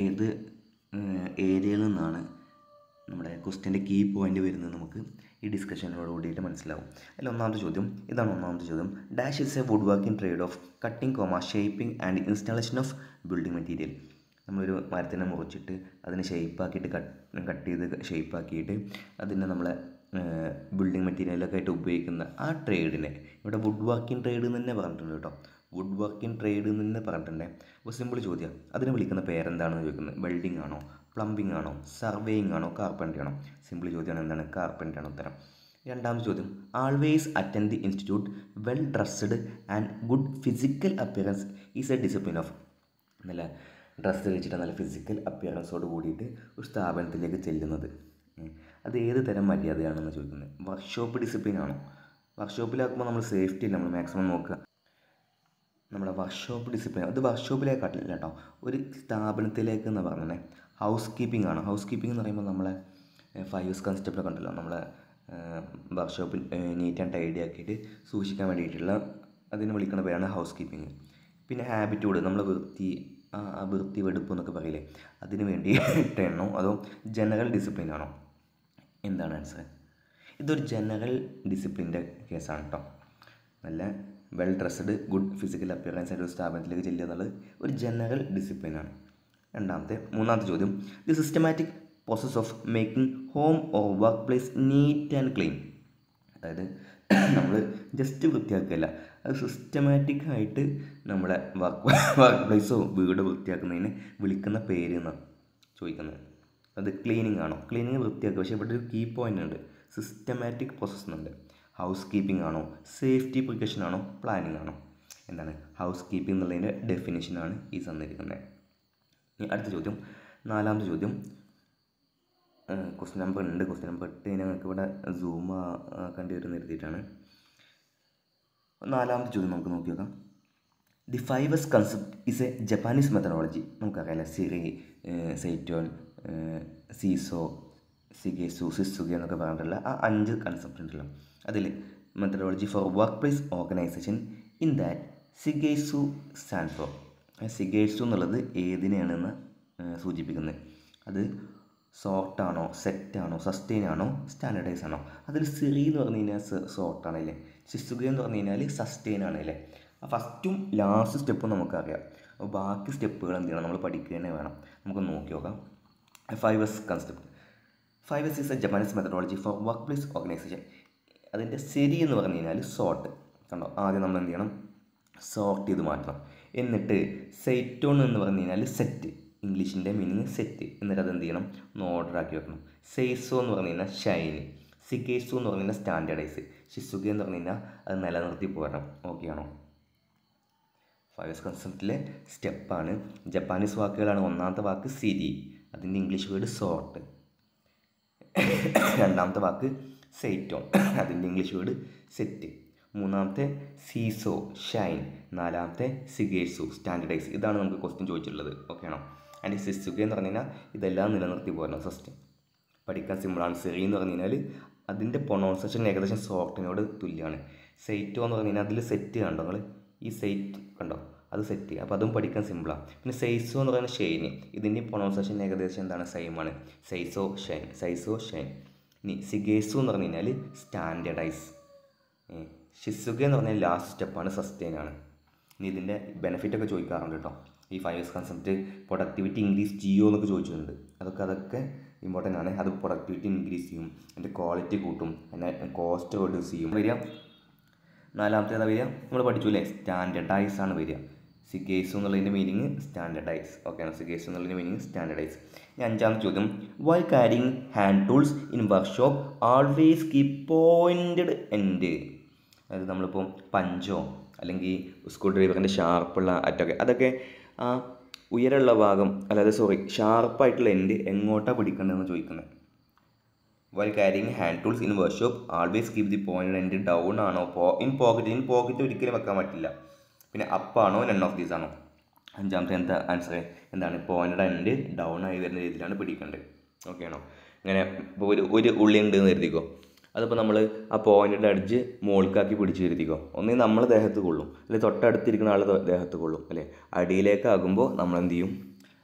ഏത് ഏരിയയിൽ നിന്നാണ് നമ്മുടെ ക്വസ്റ്റ്യൻ്റെ കീ പോയിൻ്റ് വരുന്നത് നമുക്ക് ഈ ഡിസ്കഷനിലോട് കൂടിയിട്ട് മനസ്സിലാവും. അതിൽ ഒന്നാമത്തെ ചോദ്യം ഇതാണ്. ഒന്നാമത്തെ ചോദ്യം, dash is a wood working trade of cutting, shaping and installation of building material. നമ്മളൊരു മരത്തിനെ മുറിച്ചിട്ട് അതിനെ ഷേപ്പാക്കിയിട്ട് കട്ട് ചെയ്ത് ഷേപ്പാക്കിയിട്ട് അതിനെ നമ്മളെ ബിൽഡിംഗ് മെറ്റീരിയലൊക്കെ ആയിട്ട് ഉപയോഗിക്കുന്ന ആ ട്രേഡിനെ ഇവിടെ വുഡ് വർക്കിംഗ് ട്രേഡ് എന്ന് തന്നെ പറഞ്ഞിട്ടുണ്ട് കേട്ടോ. വുഡ് വർക്കിംഗ് ട്രേഡ് എന്ന് തന്നെ പറഞ്ഞിട്ടുണ്ട്. അപ്പോൾ സിമ്പിൾ ചോദ്യം, അതിനെ വിളിക്കുന്ന പേരെന്താണെന്ന് ചോദിക്കുന്നത്. വെൽഡിംഗ് ആണോ, പ്ലംബിംഗ് ആണോ, സർവേയിങ് ആണോ, കാർപ്പൻട്രി ആണോ? സിമ്പിൾ ചോദ്യമാണ്. എന്താണ്? കാർപ്പൻട്രി ആണ് ഉത്തരം. രണ്ടാമത്തെ ചോദ്യം, always attend the institute well dressed and good physical appearance is a discipline of. നല്ല ഡ്രസ്സ് വെച്ചിട്ട് നല്ല ഫിസിക്കൽ അപ്പിയറൻസോട് കൂടിയിട്ട് ഒരു സ്ഥാപനത്തിലേക്ക് ചെല്ലുന്നത്, അത് ഏത് തരം മര്യാദയാണെന്ന് ചോദിക്കുന്നത്. വർക്ക്ഷോപ്പ് ഡിസിപ്ലിൻ ആണോ? വർക്ക്ഷോപ്പിലാക്കുമ്പോൾ നമ്മൾ സേഫ്റ്റി ഇല്ല, നമ്മൾ മാക്സിമം നോക്കുക. നമ്മുടെ വർക്ക്ഷോപ്പ് ഡിസിപ്ലിൻ അത് വർക്ക്ഷോപ്പിലേക്കാട്ടില്ല കേട്ടോ, ഒരു സ്ഥാപനത്തിലേക്ക് എന്ന് പറഞ്ഞത് ഹൗസ് കീപ്പിംഗ് ആണ്. ഹൗസ് കീപ്പിംഗ് എന്ന് പറയുമ്പോൾ നമ്മളെ 5S കൺസെപ്റ്റൊക്കെ ഉണ്ടല്ലോ, നമ്മളെ വർക്ക്ഷോപ്പിൽ നീറ്റ് ആൻഡ് ടൈഡി ആക്കിയിട്ട് സൂക്ഷിക്കാൻ വേണ്ടിയിട്ടുള്ള അതിന് വിളിക്കുന്ന പേരാണ് ഹൗസ് കീപ്പിംഗ്. പിന്നെ ഹാബിറ്റ്യൂഡ്, നമ്മൾ വൃത്തി വെടുപ്പ് എന്നൊക്കെ പറയില്ലേ, അതിന് വേണ്ടിയിട്ടാണോ അതോ ജനറൽ ഡിസിപ്ലിൻ ആണോ? എന്താണ് ആൻസർ? ഇതൊരു ജനറൽ ഡിസിപ്ലിൻ്റെ കേസാണ് കേട്ടോ. നല്ല well dressed good physical appearance ആയിട്ട് ഒരു സ്ഥാപനത്തിലേക്ക് ചെല്ലുക എന്നുള്ളത് ഒരു ജനറൽ ഡിസിപ്ലിനാണ്. മൂന്നാമത്തെ ചോദ്യം, the systematic process of making home or workplace neat and clean. അതായത് നമ്മൾ ജസ്റ്റ് വൃത്തിയാക്കുകയല്ല, അത് സിസ്റ്റമാറ്റിക്കായിട്ട് നമ്മുടെ വർക്ക് പ്ലേസോ വീട് വൃത്തിയാക്കുന്നതിന് വിളിക്കുന്ന പേര് എന്നാണ് ചോദിക്കുന്നത്. അത് ക്ലീനിങ് ആണോ? ക്ലീനിങ് വൃത്തിയാക്കുക. പക്ഷേ ഇവിടെ ഒരു കീ പോയിൻ്റ് ഉണ്ട്, സിസ്റ്റമാറ്റിക് പ്രോസസ്സ് എന്നുണ്ട്. ഹൗസ് കീപ്പിംഗ് ആണോ, സേഫ്റ്റി പ്രിക്കോഷൻ ആണോ, പ്ലാനിങ് ആണോ? എന്താണ്? ഹൗസ് കീപ്പിംഗ് എന്നുള്ളതിൻ്റെ ഡെഫിനിഷനാണ് ഈ തന്നിരിക്കുന്നത്. ഇനി അടുത്ത ചോദ്യം, നാലാമത്തെ ചോദ്യം, ക്വസ്റ്റ്യൻ നമ്പർ 8 ഞങ്ങൾക്ക് ഇവിടെ സൂം ആക്കേണ്ടി വരുന്ന എഴുതിയിട്ടാണ്. നാലാമത്തെ ചോദ്യം നമുക്ക് നോക്കി നോക്കാം. The 5S concept is a Japanese methodology. നമുക്കറിയാലോ, സിറി, സെയ്റ്റോൻ, സീസോ, സിഗേസു, സിസുഗെ എന്നൊക്കെ പറഞ്ഞിട്ടുള്ള ആ 5 കൺസെപ്റ്റ് ഉണ്ടല്ലോ. അതിൽ methodology for workplace organisation in that സിഗേസു സ്റ്റാൻഡ് ഫോർ. സിഗേസു എന്നുള്ളത് ഏതിനെയാണെന്ന് സൂചിപ്പിക്കുന്നത്. അത് സോർട്ടാണോ, സെറ്റാണോ, സസ്റ്റെയിൻ ആണോ, സ്റ്റാൻഡർഡൈസ് ആണോ? അതിൽ സിറി എന്ന് പറഞ്ഞു കഴിഞ്ഞാൽ സോർട്ടാണല്ലേ, സിസുഗെ എന്ന് പറഞ്ഞു കഴിഞ്ഞാൽ സസ്റ്റെയിൻ ആണല്ലേ. ആ ഫസ്റ്റും ലാസ്റ്റ് സ്റ്റെപ്പും നമുക്കറിയാം. അപ്പോൾ ബാക്കി സ്റ്റെപ്പുകൾ എന്ത് ചെയ്യണം, നമ്മൾ പഠിക്കുക തന്നെ വേണം. നമുക്ക് നോക്കി നോക്കാം. 5S concept. 5S is a Japanese methodology for workplace organisation. അതിൻ്റെ ശരി എന്ന് പറഞ്ഞു കഴിഞ്ഞാൽ സോർട്ട്. കണ്ടോ, ആദ്യം നമ്മൾ എന്ത് ചെയ്യണം, സോർട്ട് ചെയ്ത് മാറ്റണം. എന്നിട്ട് സെയ്റ്റോൺ എന്ന് പറഞ്ഞു കഴിഞ്ഞാൽ സെറ്റ്, ഇംഗ്ലീഷിൻ്റെ മീനിങ് സെറ്റ്. എന്നിട്ട് അത് എന്ത് ചെയ്യണം, ഒന്ന് ഓർഡർ ആക്കി വെക്കണം. സെയ്സോ എന്ന് പറഞ്ഞു കഴിഞ്ഞാൽ ഷൈന്, സിഗേസു എന്ന് പറഞ്ഞു കഴിഞ്ഞാൽ സ്റ്റാൻഡേർഡൈസ്, ഷിസുഗെ എന്ന് പറഞ്ഞു കഴിഞ്ഞാൽ അത് നിലനിർത്തി പോരണം. ഓക്കെ ആണോ? 5S കൺസെപ്റ്റിലെ സ്റ്റെപ്പാണ്. ജപ്പാനീസ് വാക്കുകളാണ്. ഒന്നാമത്തെ വാക്ക് സിരി, അതിൻ്റെ ഇംഗ്ലീഷ് വേർഡ് സോർട്ട്. രണ്ടാമത്തെ വാക്ക് സെയ്റ്റോൺ, അതിൻ്റെ ഇംഗ്ലീഷ് വേർഡ് സെറ്റ്. മൂന്നാമത്തെ സീസോ, ഷൈൻ. നാലാമത്തെ സിഗേസു, സ്റ്റാൻഡർഡൈസ്. ഇതാണ് നമുക്ക് ക്വസ്റ്റ്യൻ ചോദിച്ചിട്ടുള്ളത്. ഓക്കെ ആണോ? ആൻഡ് സിസുഗെ എന്ന് പറഞ്ഞു കഴിഞ്ഞാൽ ഇതെല്ലാം നിലനിർത്തി പോരണം. ഫസ്റ്റ് പഠിക്കാൻ സിമ്പിളാണ്. സെറി എന്ന് പറഞ്ഞു കഴിഞ്ഞാൽ അതിൻ്റെ പ്രൊണൗൺസിയേഷൻ ഏകദേശം സോർട്ടിനോട് തുല്യമാണ്. സെയ്റ്റോ എന്ന് പറഞ്ഞു കഴിഞ്ഞാൽ അതിൽ സെറ്റ് കണ്ടോ നിങ്ങൾ, ഈ സെറ്റ് കണ്ടോ, അത് സെറ്റ്. അപ്പോൾ അതും പഠിക്കാൻ സിമ്പിളാണ്. പിന്നെ സെയ്സോ എന്ന് പറയുന്ന ഷെയ്ന്, ഇതിൻ്റെ പ്രൊണൗൺസിയേഷൻ ഏകദേശം എന്താണ്, സെയിമാണ്. സെയ്സോ ഷൈൻ, സൈസോ ഷൈൻ. ഇനി സിഗേസു എന്ന് പറഞ്ഞു കഴിഞ്ഞാൽ സ്റ്റാൻഡേർഡൈസ്. ഷിസുഗെ എന്ന് പറഞ്ഞാൽ ലാസ്റ്റ് സ്റ്റെപ്പാണ്, സസ്റ്റെയിൻ ആണ്. ഇനി ഇതിൻ്റെ ബെനിഫിറ്റൊക്കെ ചോദിക്കാറുണ്ട് കേട്ടോ. ഈ 5S കൺസെപ്റ്റ് പ്രൊഡക്ടിവിറ്റി ഇൻക്രീസ് ചെയ്യുമോ എന്നൊക്കെ ചോദിച്ചിട്ടുണ്ട്. അതൊക്കെ ഇമ്പോർട്ടൻ്റ് ആണ്. അത് പ്രൊഡക്ടിവിറ്റി ഇൻക്രീസ് ചെയ്യും, അതിൻ്റെ ക്വാളിറ്റി കൂട്ടും, അതിൻ്റെ കോസ്റ്റ് റെഡ്യൂസ് ചെയ്യും. വരിക നാലാമത്തെ ഏതാ വരിക, നമ്മൾ പഠിച്ചു അല്ലേ, സ്റ്റാൻഡർഡൈസ് ആണ് വരിക. സിഗേസു എന്നുള്ളതിൻ്റെ മീനിങ് സ്റ്റാൻഡർഡൈസ്. ഓക്കെ ആണ്, സിഗേസു എന്നുള്ളതിൻ്റെ മീനിങ് സ്റ്റാൻഡർഡൈസ്. ഇനി അഞ്ചാമത്തെ ചോദ്യം, while carrying hand tools in workshop always keep pointed end. അതായത് നമ്മളിപ്പോൾ പഞ്ചോ അല്ലെങ്കിൽ സ്ക്രൂ ഡ്രൈവറിൻ്റെ ഷാർപ്പുള്ള അറ്റൊക്കെ, അതൊക്കെ ആ ഉയരമുള്ള ഭാഗം, ഷാർപ്പായിട്ടുള്ള എൻഡ് എങ്ങോട്ടാണ് പിടിക്കേണ്ടതെന്ന് ചോദിക്കുന്നത്. While carrying hand tools in workshop always keep the pointed end down ആണോ, ഇൻ പോക്കറ്റ് ഒരിക്കലും വെക്കാൻ പറ്റില്ല. പിന്നെ അപ്പാണോ, നൺ ഓഫ് ദീസ് ആണോ? അഞ്ചാമത്തെ എന്താ ആൻസർ, എന്താണ്, പോയിൻറ്റഡ് എൻഡ് ഡൗൺ ആയി വരുന്ന രീതിയിലാണ് പിടിക്കേണ്ടത്. ഓക്കെ ആണോ? ഇങ്ങനെ ഇപ്പോൾ ഒരു ഉള്ളി ഉണ്ട് എന്ന് കരുതിക്കോ, അതിപ്പോൾ നമ്മൾ ആ പോയിൻറ്റഡ് അടിച്ച് മുകൾക്കാക്കി പിടിച്ച് കരുതിക്കോ, ഒന്നേ നമ്മൾ ദേഹത്ത് കൊള്ളും, അല്ലെങ്കിൽ തൊട്ടടുത്തിരിക്കുന്ന ആൾ ദേഹത്ത് കൊള്ളും അല്ലേ. അടിയിലേക്കാകുമ്പോൾ നമ്മൾ എന്ത് ചെയ്യും,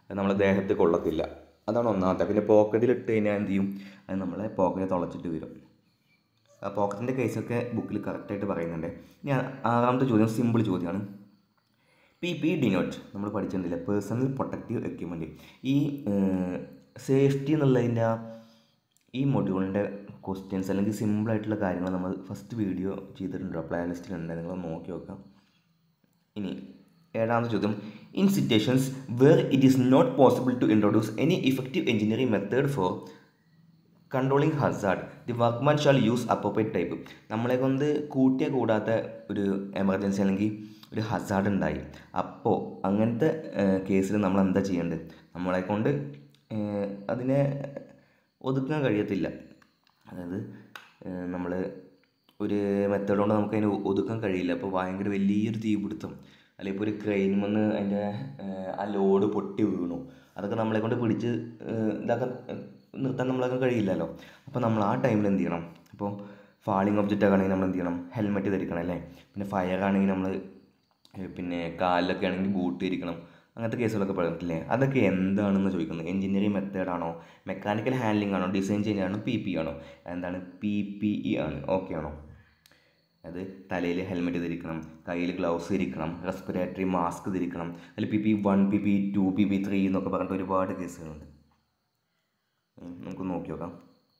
അത് നമ്മളെ ദേഹത്ത് കൊള്ളത്തില്ല. അതാണ് ഒന്നാമത്തെ. പിന്നെ പോക്കറ്റിൽ ഇട്ട് കഴിഞ്ഞാൽ എന്ത് ചെയ്യും, അത് നമ്മളെ പോക്കറ്റ് തുളച്ചിട്ട് വരും. ആ പോക്കറ്റിൻ്റെ കേസൊക്കെ ബുക്കിൽ കറക്റ്റായിട്ട് പറയുന്നുണ്ട്. ഇനി ആറാമത്തെ ചോദ്യം സിമ്പിൾ ചോദ്യമാണ്. PPE ഡിനോട്ട് നമ്മൾ പഠിച്ചിട്ടില്ല, പേഴ്സണൽ പ്രൊട്ടക്റ്റീവ് എക്യുപ്മെൻറ്റ്. ഈ സേഫ്റ്റി എന്നുള്ളതിൻ്റെ ഈ മൊഡ്യൂളിൻ്റെ ക്വസ്റ്റ്യൻസ് അല്ലെങ്കിൽ സിമ്പിളായിട്ടുള്ള കാര്യങ്ങൾ നമ്മൾ ഫസ്റ്റ് വീഡിയോ ചെയ്തിട്ടുണ്ടോ, പ്ലേലിസ്റ്റിലുണ്ട്, നിങ്ങൾ നോക്കി നോക്കാം. ഇനി ഏഴാമത്തെ ചോദ്യം, in situations where it is not possible to introduce any effective engineering method for controlling hazard the workman shall use appropriate type. നമ്മളെ കൊണ്ട് കൂടാത്ത ഒരു എമർജൻസി അല്ലെങ്കിൽ ഒരു ഹസാർഡ് ഉണ്ടായി, അപ്പോൾ അങ്ങനത്തെ കേസിൽ നമ്മൾ എന്താ ചെയ്യേണ്ടത്? നമ്മളെ കൊണ്ട് അതിനെ ഒതുക്കാൻ കഴിയത്തില്ല. അതായത് നമ്മൾ ഒരു മെത്തേഡ് കൊണ്ട് നമുക്കതിനെ ഒതുക്കാൻ കഴിയില്ല. അപ്പോൾ ഭയങ്കര വലിയൊരു തീപിടുത്തം, അല്ലെങ്കിൽ ഇപ്പോൾ ഒരു ക്രെയിനിൽ വന്ന് അതിൻ്റെ ആ ലോഡ് പൊട്ടി വീണു, അതൊക്കെ നമ്മളെ കൊണ്ട് പിടിച്ച് ഇതാക്കാൻ നിർത്താൻ നമ്മളൊക്കെ കഴിയില്ലല്ലോ. അപ്പോൾ നമ്മൾ ആ ടൈമിൽ എന്ത് ചെയ്യണം? ഇപ്പോൾ ഫാളിങ് ഒബ്ജക്റ്റ് ആണെങ്കിൽ നമ്മൾ എന്ത് ചെയ്യണം? ഹെൽമെറ്റ് ധരിക്കണം അല്ലേ. പിന്നെ ഫയർ ആണെങ്കിൽ നമ്മൾ പിന്നെ കാലിലൊക്കെ ആണെങ്കിൽ ബൂട്ട് ധരിക്കണം. അങ്ങനത്തെ കേസുകളൊക്കെ പറഞ്ഞിട്ടില്ലേ? അതൊക്കെ എന്താണെന്ന് ചോദിക്കുന്നത്. എഞ്ചിനീയറിംഗ് മെത്തേഡാണോ, മെക്കാനിക്കൽ ഹാൻഡ്ലിംഗ് ആണോ, ഡിസൈൻ ചെയ്യാനാണോ, PPE ആണോ? എന്താണ്? PPE ആണ്. ഓക്കെ ആണോ? അത് തലയിൽ ഹെൽമെറ്റ് ധരിക്കണം, കയ്യിൽ ഗ്ലൗസ് ധരിക്കണം, റെസ്പിറേറ്ററി മാസ്ക് ധരിക്കണം. അതിൽ PPE1, PPE2, PPE3 എന്നൊക്കെ പറഞ്ഞിട്ട് ഒരുപാട് കേസുകളുണ്ട്. നമുക്ക് നോക്കി നോക്കാം.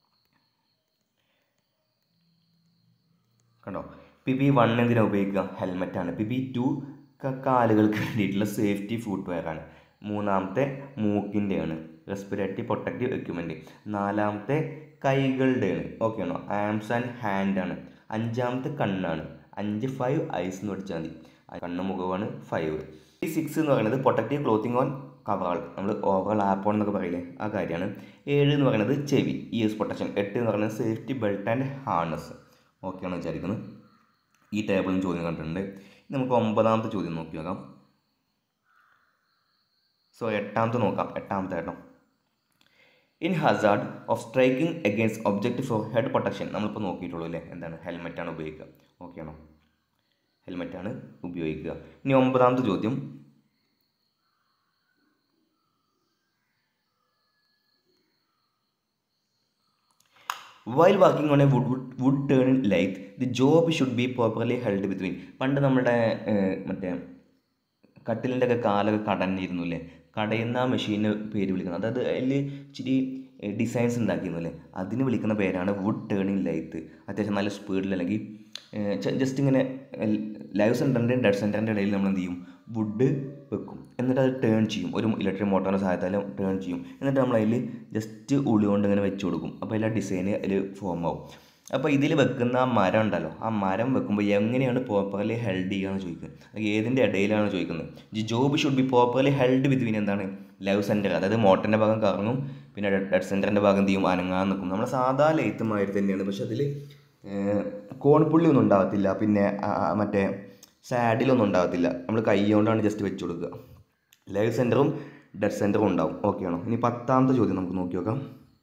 കണ്ടോ, PPE1 എന്തിനാണ് ഉപയോഗിക്കുക? ഹെൽമെറ്റാണ്. PPE2 കാലുകൾക്ക് വേണ്ടിയിട്ടുള്ള സേഫ്റ്റി ഫുട്വെയറാണ്. മൂന്നാമത്തെ മൂക്കിൻ്റെയാണ്, റെസ്പിറേറ്ററി പ്രൊട്ടക്റ്റീവ് എക്യുപ്മെൻറ്റ്. നാലാമത്തെ കൈകളുടെയാണ്. ഓക്കെ ആണോ? ആംസ് ആൻഡ് ഹാൻഡാണ്. അഞ്ചാമത്തെ കണ്ണാണ്. 5 ഐസ് എന്ന് പഠിച്ചാൽ മതി. കണ്ണ് മുഖമാണ് 5. 6 എന്ന് പറയുന്നത് പ്രൊട്ടക്റ്റീവ് ക്ലോത്തിങ് ഓൺ കവറാൾ, നമ്മൾ ഓവറോൾ ആപ്പോൺ എന്നൊക്കെ പറയില്ലേ, ആ കാര്യമാണ്. 7 എന്ന് പറയുന്നത് ചെവി, ഇയേഴ്സ് പ്രൊട്ടക്ഷൻ. 8 എന്ന് പറയുന്നത് safety belt and harness. Okay ആണെന്ന് വിചാരിക്കുന്നത്. ഈ ടേബിളും ചോദ്യം കണ്ടിട്ടുണ്ട്. നമുക്ക് 9ാമത്തെ ചോദ്യം നോക്കി നോക്കാം. എട്ടാമത്തെ നോക്കാം. എട്ടാമത്തെ കേട്ടോ. In hazard of striking against object for head protection. നമ്മളിപ്പോൾ നോക്കിയിട്ടുള്ളൂ അല്ലേ, എന്താണ്? ഹെൽമെറ്റാണ് ഉപയോഗിക്കുക. ഓക്കെ ആണോ? ഹെൽമെറ്റാണ് ഉപയോഗിക്കുക. ഇനി 9ാമത്തെ ചോദ്യം, while working on a wood turn lathe the job should be properly held between. പണ്ട് നമ്മുടെ മറ്റേ കട്ടിലിൻ്റെ ഒക്കെ കാലൊക്കെ കടഞ്ഞിരുന്നു അല്ലേ, കടയുന്ന മെഷീന് പേര് വിളിക്കുന്നത്, അതായത് അതിൽ ഇച്ചിരി ഡിസൈൻസ് ഉണ്ടാക്കിയിരുന്നു അല്ലേ, അതിന് വിളിക്കുന്ന പേരാണ് വുഡ് ടേണിങ് ലൈറ്റ്. അത്യാവശ്യം നല്ല സ്പീഡിൽ അല്ലെങ്കിൽ ജസ്റ്റ് ഇങ്ങനെ ലൈവ് സെൻറ്ററിൻ്റെയും ഡെഡ് സെൻറ്ററിൻ്റെ ഇടയിൽ നമ്മൾ എന്ത് ചെയ്യും? വുഡ് വെക്കും. എന്നിട്ട് അത് ടേൺ ചെയ്യും, ഒരു ഇലക്ട്രിക് മോട്ടോറിൻ്റെ സഹായത്താൽ ടേൺ ചെയ്യും. എന്നിട്ട് നമ്മൾ അതിൽ ജസ്റ്റ് ഉളി കൊണ്ട് ഇങ്ങനെ വെച്ച് കൊടുക്കും. അപ്പോൾ അതിൽ ആ ഡിസൈന് അതിൽ ഫോം ആവും. അപ്പോൾ ഇതിൽ വെക്കുന്ന ആ മരം ഉണ്ടല്ലോ, ആ മരം വെക്കുമ്പോൾ എങ്ങനെയാണ് പ്രോപ്പർലി ഹെൽഡ് ചെയ്യുകയെന്ന് ചോദിക്കുന്നത്. ഏതിൻ്റെ ഇടയിലാണ് ചോദിക്കുന്നത്. The job should be properly held between എന്താണ്? ലൈവ് സെൻറ്റർ, അതായത് മോട്ടറിൻ്റെ ഭാഗം കറങ്ങും, പിന്നെ ഡെഡ് സെൻറ്ററിൻ്റെ ഭാഗം എന്ത് ചെയ്യും? അനങ്ങാൻ നിൽക്കും. നമ്മൾ സാധാ ലൈത്തുമാതിരി തന്നെയാണ്, പക്ഷെ അതിൽ കോൺപുള്ളി ഒന്നും ഉണ്ടാകത്തില്ല, പിന്നെ മറ്റേ സാഡിലൊന്നും ഉണ്ടാകത്തില്ല. നമ്മൾ കൈ കൊണ്ടാണ് ജസ്റ്റ് വെച്ച് കൊടുക്കുക. ലൈവ് സെൻറ്ററും ഡെഡ് സെൻറ്ററും ഉണ്ടാവും. ഓക്കെ ആണോ? ഇനി 10ാമത്തെ ചോദ്യം നമുക്ക് നോക്കി നോക്കാം.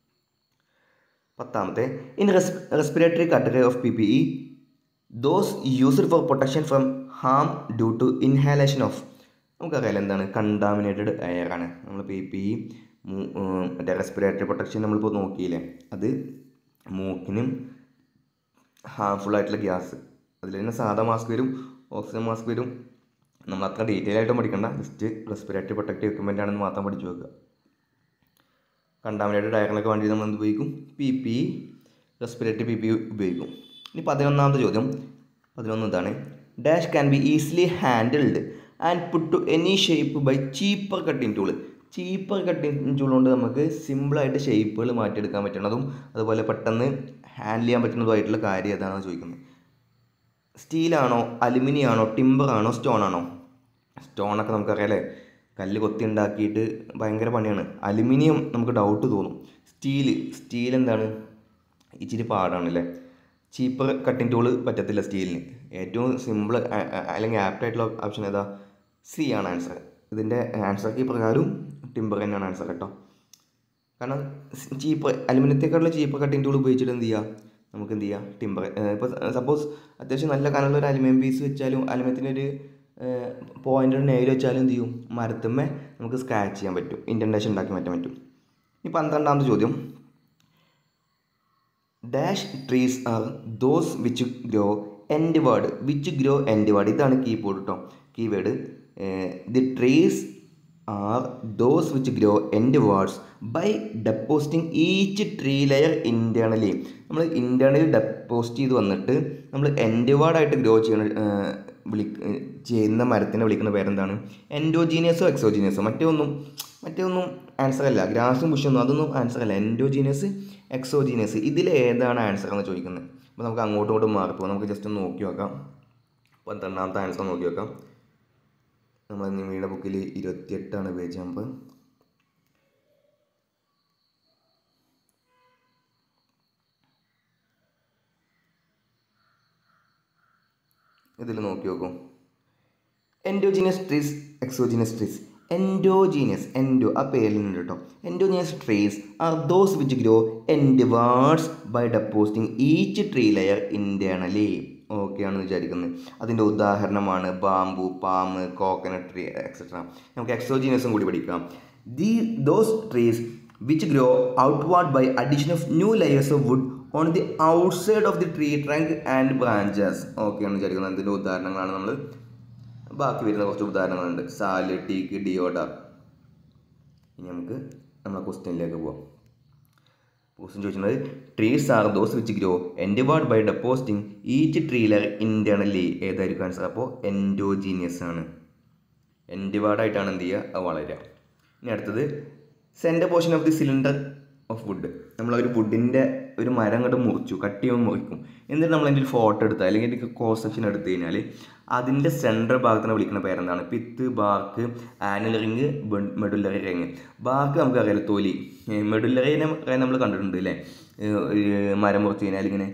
10ാമത്തെ, in respiratory category of PPE those used for protection from harm due to inhalation of. നമുക്കറിയാലോ എന്താണ്? കണ്ടാമിനേറ്റഡ് എയർ ആണ്. നമ്മൾ PPE മറ്റേ റെസ്പിറേറ്ററി പ്രൊട്ടക്ഷൻ നമ്മളിപ്പോൾ നോക്കിയില്ലേ, അത് മൂക്കിനും ഹാർംഫുൾ ആയിട്ടുള്ള ഗ്യാസ്, അതിൽ തന്നെ സാധാ മാസ്ക് വരും, ഓക്സിജൻ മാസ്ക് വരും. നമ്മൾ അത്ര ഡീറ്റെയിൽ ആയിട്ടും പഠിക്കണ്ട, ജസ്റ്റ് റെസ്പിറേറ്ററി പ്രൊട്ടക്റ്റീവ് എക്യുപ്മെൻ്റ് ആണെന്ന് മാത്രം പഠിച്ചു വെക്കുക. കണ്ടാമിനേറ്റഡ് എയറിനൊക്കെ വേണ്ടി നമ്മൾ എന്ത് ഉപയോഗിക്കും? PPE, റെസ്പിറേറ്ററി PPE ഉപയോഗിക്കും. ഇനി 11ാമത്തെ ചോദ്യം. 11 ഇതാണ്, dash can be easily handled and put to any shape by cheaper cutting tool. Cheaper cutting tool കൊണ്ട് നമുക്ക് സിമ്പിളായിട്ട് ഷേപ്പുകൾ മാറ്റിയെടുക്കാൻ പറ്റുന്നതും അതുപോലെ പെട്ടെന്ന് ഹാൻഡിൽ ചെയ്യാൻ പറ്റുന്നതുമായിട്ടുള്ള കാര്യം ഏതാണെന്ന് ചോദിക്കുന്നത്. സ്റ്റീലാണോ, അലുമിനിയം ആണോ, ടിമ്പർ ആണോ, സ്റ്റോൺ ആണോ? സ്റ്റോണൊക്കെ നമുക്കറിയാമല്ലേ, കല്ല് കൊത്തി ഉണ്ടാക്കിയിട്ട് ഭയങ്കര പണിയാണ്. അലുമിനിയം നമുക്ക് ഡൗട്ട് തോന്നും. സ്റ്റീൽ എന്താണ്? ഇച്ചിരി പാടാണല്ലേ. ചീപ്പർ കട്ടിങ് ടൂൾ പറ്റത്തില്ല സ്റ്റീലിന്. ഏറ്റവും സിമ്പിൾ അല്ലെങ്കിൽ ആപ്റ്റായിട്ടുള്ള ഓപ്ഷൻ ഏതാ? സി ആണ് ആൻസർ. ഇതിൻ്റെ ആൻസർക്ക് ഈ പ്രകാരം ടിമ്പർ തന്നെയാണ് ആൻസർ കേട്ടോ. കാരണം അലുമിനിയത്തെക്കാളുള്ള ചീപ്പർ കട്ടിങ് ടൂൾ ഉപയോഗിച്ചിട്ട് എന്ത് ചെയ്യുക? നമുക്ക് എന്ത് ചെയ്യുക? ടിമ്പർ. ഇപ്പോൾ സപ്പോസ് അത്യാവശ്യം നല്ല കനമുള്ള ഒരു അലുമിനിയം പീസ് വെച്ചാലും അലുമിനിയത്തിൻ്റെ ഒരു പോയിൻ്റ് നെയിൽ വെച്ചാലും എന്ത് ചെയ്യും, മരത്തുമ്മേ നമുക്ക് സ്ക്രാച്ച് ചെയ്യാൻ പറ്റും, ഇൻഡൻറ്റേഷൻ ഉണ്ടാക്കി മാറ്റാൻ പറ്റും. ഈ 12ാമത്തെ ചോദ്യം, dash trees are those which grow inward. Which grow inward, ഇതാണ് keyword. The trees are those which grow inwards by depositing each tree layer internally. നമ്മൾ ഇൻറ്റേർണലി ഡെപ്പോസിറ്റ് ചെയ്ത് വന്നിട്ട് നമ്മൾ എൻഡ്വേർഡായിട്ട് ഗ്രോ ചെയ്യുന്ന മരത്തിനെ വിളിക്കുന്ന പേരെന്താണ്? എൻഡോജീനിയസോ എക്സോജീനിയസോ? മറ്റൊന്നും ആൻസർ അല്ല. ഗ്രാസും ബുഷൊന്നും അതൊന്നും ആൻസർ അല്ല. എൻഡോജീനിയസ്, എക്സോജീനിയസ്, ഇതിൽ ഏതാണ് ആൻസർ എന്ന് ചോദിക്കുന്നത്. അപ്പോൾ നമുക്ക് അങ്ങോട്ടും ഇങ്ങോട്ടും മാറിപ്പോകും. നമുക്ക് ജസ്റ്റ് ഒന്ന് നോക്കി നോക്കാം. 12ാമത്തെ ആൻസർ നോക്കി നോക്കാം. നമ്മൾ നിമിയുടെ ബുക്കിൽ 28 പേജ് നമ്പർ. ഇതിൽ നോക്കി നോക്കും. Endogenous trees, exogenous trees. Endo ആ പേരിലുണ്ട് കേട്ടോ. Endogenous trees are those which grow inwards by depositing each tree layer internally. Okay ആണെന്ന് വിചാരിക്കുന്നത്. അതിൻ്റെ ഉദാഹരണമാണ് bamboo, palm, coconut tree etcetera. നമുക്ക് എക്സോജീനിയസും കൂടി പഠിക്കാം. Those trees which grow outward by addition of new layers of wood on the outside of the tree trunk and branches. Okay ആണെന്ന് വിചാരിക്കുന്നത്. അതിൻ്റെ ഉദാഹരണങ്ങളാണ് നമ്മൾ ബാക്കി വരുന്ന കുറച്ച് ഉദാഹരണങ്ങളുണ്ട്. സാല്, ടീക്ക്, ഡിയോഡർ. ഇനി നമുക്ക് നമ്മളെ ക്വസ്റ്റ്യനിലേക്ക് പോവാം. ക്വസ്റ്റ്യൻ ചോദിക്കുന്നത്, trees are those which grow inward by depositing each tree layer internally. ഏതായിരിക്കും ആൻസർ? അപ്പോൾ എൻഡോജീനിയസ് ആണ്. എൻഡ്വേർഡായിട്ടാണ് എന്ത് ചെയ്യുക, അത് വളരുക. ഇനി അടുത്തത്, centre portion of the cylinder of wood. നമ്മളൊരു വുഡിൻ്റെ ഒരു മരം കണ്ട് മുറിച്ചു, കട്ട് ചെയ്യുമ്പോൾ മുറിക്കും. എന്നിട്ട് നമ്മൾ അതിൻ്റെ ഒരു ഫോട്ടോ എടുത്താൽ അല്ലെങ്കിൽ ഇതിൻ്റെ ക്രോസ് സെക്ഷൻ എടുത്തു കഴിഞ്ഞാൽ അതിൻ്റെ സെൻട്രൽ ഭാഗത്തിനെ വിളിക്കുന്ന പേരെന്താണ്? Pith, bark, annual ring, medullary ring. Bark നമുക്കറിയാലോ, തൊലി. മെഡുലറിനെ നമ്മൾ കണ്ടിട്ടുണ്ട് അല്ലേ? മരം മുറിച്ച് കഴിഞ്ഞാൽ ഇങ്ങനെ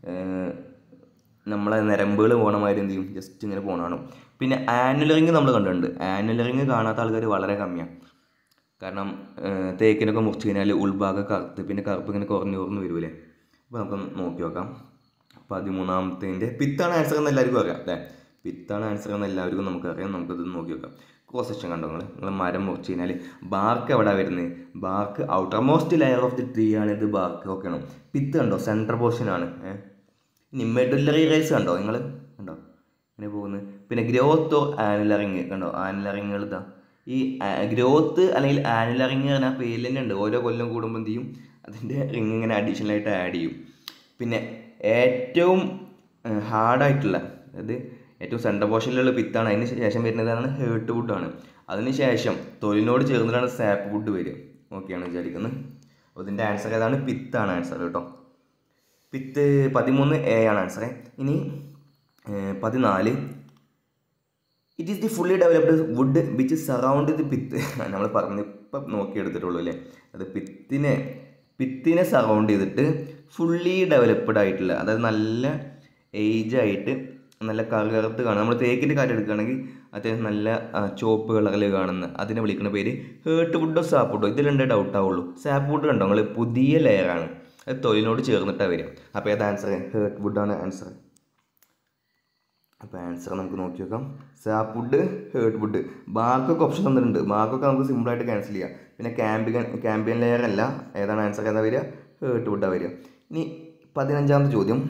നമ്മളെ നരമ്പുകൾ പോകണ മാതിരി എന്ത് ചെയ്യും, ജസ്റ്റ് ഇങ്ങനെ പോകണം. പിന്നെ ആനുവൽ റിങ് നമ്മൾ കണ്ടിട്ടുണ്ട്. ആനുവൽ റിങ് കാണാത്ത ആൾക്കാർ വളരെ കമ്മിയാണ്. കാരണം തേക്കിനൊക്കെ മുറിച്ച് കഴിഞ്ഞാൽ ഉൾഭാഗം കറുത്ത്, പിന്നെ കറുപ്പ് ഇങ്ങനെ കുറഞ്ഞു വരുമല്ലേ. അപ്പോൾ നമുക്ക് നോക്കി നോക്കാം. 13ാമത്തേൻ്റെ പിത്താണ് ആൻസർ എന്ന് എല്ലാവർക്കും അറിയാം അല്ലേ? പിത്താണ് ആൻസർ എന്ന് എല്ലാവർക്കും നമുക്കറിയാം. നമുക്കത് നോക്കി നോക്കാം. ക്രോസ് സെക്ഷൻ കണ്ടോ നിങ്ങൾ മരം മുറിച്ച് കഴിഞ്ഞാൽ ബാർക്ക് എവിടെ വരുന്നത്? Bark outermost layer of the tree ആണ് ഇത്. ബാർക്ക് ഓക്കെയാണോ? പിത്ത് കണ്ടോ, സെൻട്രൽ പോർഷനാണ്. ഇനി മെഡുലറി റേസ് കണ്ടോ നിങ്ങൾ, കണ്ടോ ഇങ്ങനെ പോകുന്നത്. പിന്നെ ഗ്രോത്ത് ഓർ ആനുലറിങ് കണ്ടോ, ആനുലറിങ്ങൾ ഇതാ. ഈ ഗ്രോത്ത് അല്ലെങ്കിൽ ആനുലറിങ് പറഞ്ഞാൽ പേരിൽ തന്നെ ഉണ്ട്. ഓരോ കൊല്ലം കൂടുമ്പോൾ എന്ത് ചെയ്യും, അതിൻ്റെ റിങ് ഇങ്ങനെ അഡീഷണലായിട്ട് ആഡ് ചെയ്യും. പിന്നെ ഏറ്റവും ഹാർഡായിട്ടുള്ള, അതായത് ഏറ്റവും സെൻട്രൽ പോർഷനിലുള്ള പിത്താണ്. അതിന് ശേഷം വരുന്നതാണ് ഹേർട്ട് വുഡാണ്. അതിന് ശേഷം തൊലിനോട് ചേർന്നിട്ടാണ് സാപ്പ് വുഡ് വരിക. ഓക്കെയാണ് വിചാരിക്കുന്നത്. അപ്പോൾ ഇതിൻ്റെ ആൻസർ ഏതാണ്? പിത്താണ് ആൻസർ കേട്ടോ. പിത്ത് 13A ആണ് ആൻസർ. ഇനി 14, it is the fully developed wood which surround the pith. നമ്മൾ ഇപ്പം നോക്കിയെടുത്തിട്ടുള്ളൂ അല്ലേ? അത് പിത്തിനെ സറൗണ്ട് ചെയ്തിട്ട് ഫുള്ളി ഡെവലപ്ഡ് ആയിട്ടുള്ള, അതായത് നല്ല ഏജായിട്ട് നല്ല കറുകറുത്ത് കാണുക. നമ്മൾ തേക്കിൻ്റെ കാര്യം എടുക്കുകയാണെങ്കിൽ അത്യാവശ്യം നല്ല ചുവപ്പ് കളറിൽ കാണുന്ന അതിനെ വിളിക്കുന്ന പേര് ഹേർട്ട് വുഡോ സാപ്പ് വുഡോ. ഇതിൽ രണ്ടേ ഡൗട്ട് ആവുള്ളൂ. സാപ്പ് വുഡ് കണ്ടോ നിങ്ങൾ, പുതിയ ലെയറാണ്, അത് തൊലിനോട് ചേർന്നിട്ടാണ് വരിക. അപ്പോൾ ഏത് ആൻസർ? ഹേർട്ട് വുഡാണ് ആൻസർ. അപ്പോൾ ആൻസർ നമുക്ക് നോക്കി നോക്കാം. Sap wood, heart wood. ബാർക്കൊക്കെ ഓപ്ഷൻ തന്നിട്ടുണ്ട്. ബാർക്കൊക്കെ നമുക്ക് സിമ്പിളായിട്ട് ക്യാൻസൽ ചെയ്യാം. പിന്നെ ക്യാമ്പിയൻ ലെയർ അല്ല. ഏതാണ് ആൻസർ? ഏതാ വരിക? ഹേർട്ട് വുഡാണ് വരിക. ഇനി 15ാമത്തെ ചോദ്യം,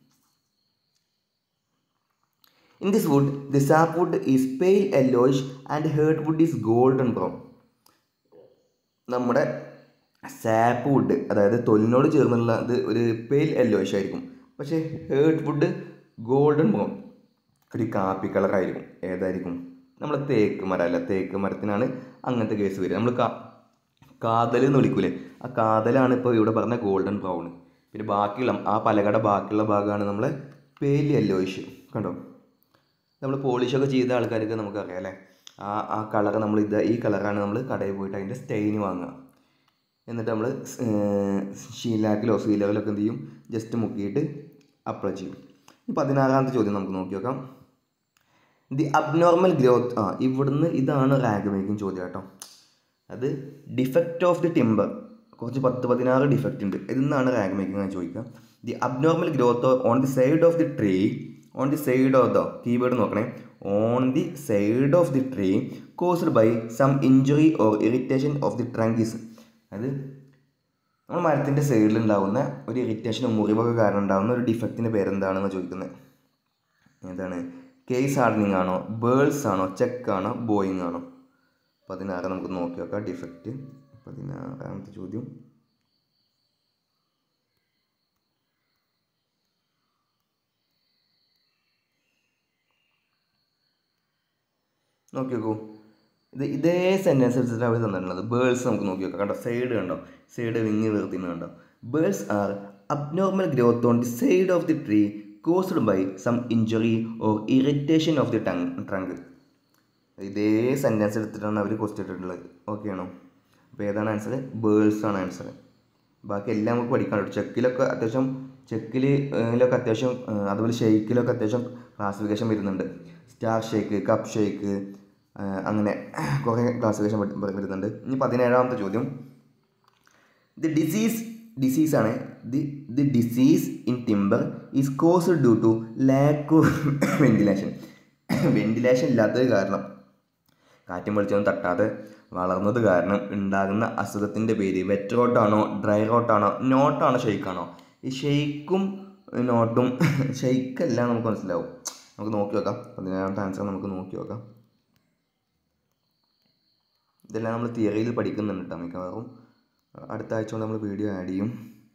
in this wood the sap wood is pale yellowish and heart wood is golden brown. നമ്മുടെ സാപ്പ് വുഡ്, അതായത് തൊലിനോട് ചേർന്നുള്ള ഇത് ഒരു പെയിൽ യെല്ലോയിഷ് ആയിരിക്കും. പക്ഷേ ഹേർട്ട് വുഡ് ഗോൾഡൻ ബ്രൗൺ, ഒരു കാപ്പി കളറായിരിക്കും. ഏതായിരിക്കും? നമ്മൾ തേക്ക് മരം അല്ല, തേക്ക് മരത്തിനാണ് അങ്ങനത്തെ കേസ് വരിക. നമ്മൾ കാതൽ എന്ന് വിളിക്കൂലേ, ആ കാതലാണ് ഇപ്പോൾ ഇവിടെ പറഞ്ഞ ഗോൾഡൻ ബ്രൗൺ. പിന്നെ ബാക്കിയുള്ള ആ പലകട ബാക്കിയുള്ള ഭാഗമാണ് നമ്മളെ പെയിൽ യെല്ലോയിഷ്. കണ്ടോ, നമ്മൾ പോളിഷൊക്കെ ചെയ്ത ആൾക്കാർക്ക് നമുക്കറിയാം അല്ലേ? ആ കളർ നമ്മൾ ഈ കളറാണ് നമ്മൾ കടയിൽ പോയിട്ട് അതിൻ്റെ സ്റ്റെയിൻ വാങ്ങുക. എന്നിട്ട് നമ്മൾ ഷീലാക്കിലോ സീലറിലൊക്കെ എന്ത് ചെയ്യും, ജസ്റ്റ് മുക്കിയിട്ട് അപ്ലൈ ചെയ്യും. ഈ 16ാമത്തെ ചോദ്യം നമുക്ക് നോക്കി നോക്കാം. The abnormal growth. ഇവിടുന്ന് ഇതാണ് റാങ്ക് മേക്കിംഗ് ചോദ്യം കേട്ടോ. അത് ഡിഫക്റ്റ് ഓഫ് ദി ടിമ്പർ. കുറച്ച് 16 ഡിഫക്റ്റ് ഉണ്ട്. ഇതിൽ നിന്നാണ് റാങ്ക് മേക്കിംഗ് ഞാൻ ചോദിക്കാം. The abnormal growth on the side of the tree, on the side of the keyword നോക്കണേ, on the side of the tree caused by some injury or irritation of the trunk is. അത് നമ്മൾ മരത്തിൻ്റെ സൈഡിൽ ഉണ്ടാകുന്ന ഒരു ഇറിറ്റേഷനോ മുറിവൊക്കെ കാരണം ഉണ്ടാകുന്ന ഒരു ഡിഫക്റ്റിൻ്റെ പേരെന്താണെന്ന് ചോദിക്കുന്നത്. എന്താണ്? കേസ് ഹാർഡനിങ് ആണോ, ബേൾസ് ആണോ, ചെക്ക് ആണോ, ബോയിങ് ആണോ? 16 നമുക്ക് നോക്കി നോക്കാം. ഡിഫക്റ്റ് 16ാമത്തെ ചോദ്യം. നോക്കി നോക്കൂ. ഇതേ സെൻറ്റൻസ് എടുത്തിട്ട് അവർ തന്നിട്ടുള്ളത്. ബേൾസ് നമുക്ക് നോക്കി നോക്കാം. കണ്ടോ, സൈഡ് കണ്ടോ, സൈഡ് വിങ്ങി വീർത്തിന്ന് കണ്ടോ. Burls are abnormal growth on the side of the tree caused by some injury or irritation of the trunk. ഇതേ സെൻറ്റൻസ് എടുത്തിട്ടാണ് അവർ ക്വസ്റ്റ്യൻ ഇട്ടിട്ടുള്ളത്. ഓക്കെ ആണോ? അപ്പോൾ ഏതാണ് ആൻസർ? ബേൾസ് ആണ് ആൻസർ. ബാക്കി എല്ലാം നമുക്ക് പഠിക്കാനുണ്ട്. ചെക്കിലൊക്കെ അത്യാവശ്യം അത്യാവശ്യം അതുപോലെ ഷെയ്ക്കിലൊക്കെ അത്യാവശ്യം ക്ലാസിഫിക്കേഷൻ വരുന്നുണ്ട്. സ്റ്റാർ ഷേക്ക്, കപ്പ് ഷേക്ക്, അങ്ങനെ കുറേ ക്ലാസിഫിക്കേഷൻ വരുന്നുണ്ട്. ഇനി 17ാമത്തെ ചോദ്യം. ദി ഡിസീസാണ്. The disease in timber is caused due to lack of ventilation. Ventilation ഇല്ലാത്തത് കാരണം, കാറ്റും വെളിച്ചൊന്നും തട്ടാതെ വളർന്നത് കാരണം ഉണ്ടാകുന്ന അസുഖത്തിൻ്റെ പേര് വെറ്റ് റോട്ടാണോ, ഡ്രൈ റോട്ടാണോ, നോട്ടാണോ, ഷെയ്ക്കാണോ? ഈ ഷെയ്ക്കും നോട്ടും ഷെയ്ക്കെല്ലാം നമുക്ക് മനസ്സിലാവും. നമുക്ക് നോക്കി നോക്കാം. 17ാമത്തെ ആൻസർ നമുക്ക് നോക്കി നോക്കാം. ഇതെല്ലാം നമ്മൾ തിയറിയിൽ പഠിക്കുന്നുണ്ട് കേട്ടോ. മിക്കവാറും അടുത്ത ആഴ്ച കൊണ്ട് നമ്മൾ വീഡിയോ ആഡ് ചെയ്യും.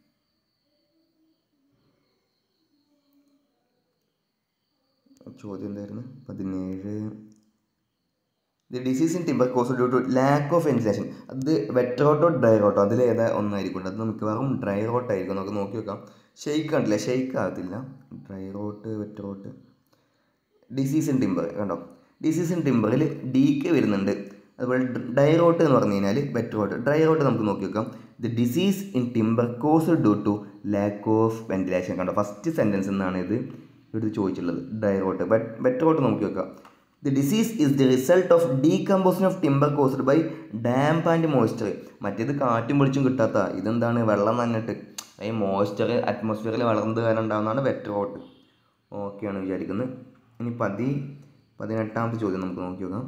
ചോദ്യം എന്തായിരുന്നു? 17. The disease in timber caused due to lack of ventilation. അത് വെറ്റ് റോട്ടോ ഡ്രൈ റോട്ടോ അതിൽ ഏതാ ഒന്നായിരിക്കും. അത് മിക്കവാറും ഡ്രൈ റോട്ടായിരിക്കും. നമുക്ക് നോക്കി നോക്കാം. ഷെയ്ക്ക് കണ്ടില്ല, ഷെയ്ക്ക് ആകത്തില്ല. Dry rot, wet rot. Disease in timber കണ്ടോ, ഡിസീസ് ഇൻ ടിമ്പറിൽ DK വരുന്നുണ്ട്. അതുപോലെ ഡ്രൈ റോട്ട് എന്ന് പറഞ്ഞു കഴിഞ്ഞാൽ വെറ്റ് റോട്ട്. ഡ്രൈ റോട്ട് നമുക്ക് നോക്കി നോക്കാം. The disease in timber caused due to lack of ventilation. കണ്ടോ, ഫസ്റ്റ് സെൻറ്റൻസ് എന്നാണ് ഇത് എടുത്ത് ചോദിച്ചിട്ടുള്ളത്. Dry rot. വെറ്റ് റോട്ട് നോക്കി നോക്കാം. The disease is the result of decomposition of timber caused by damp and moisture. മറ്റേത് കാറ്റും വെളിച്ചും കിട്ടാത്ത, ഇതെന്താണ്? വെള്ളം നന്നിട്ട് ഈ മോയ്സ്ചർ അറ്റ്മോസ്ഫിയറിൽ വളർന്നത് കാരണം ഉണ്ടാകുന്നതാണ് വെറ്റ് റോട്ട്. ഓക്കെയാണ് വിചാരിക്കുന്നത്. ഇനി 18ാമത്തെ ചോദ്യം നമുക്ക് നോക്കി നോക്കാം.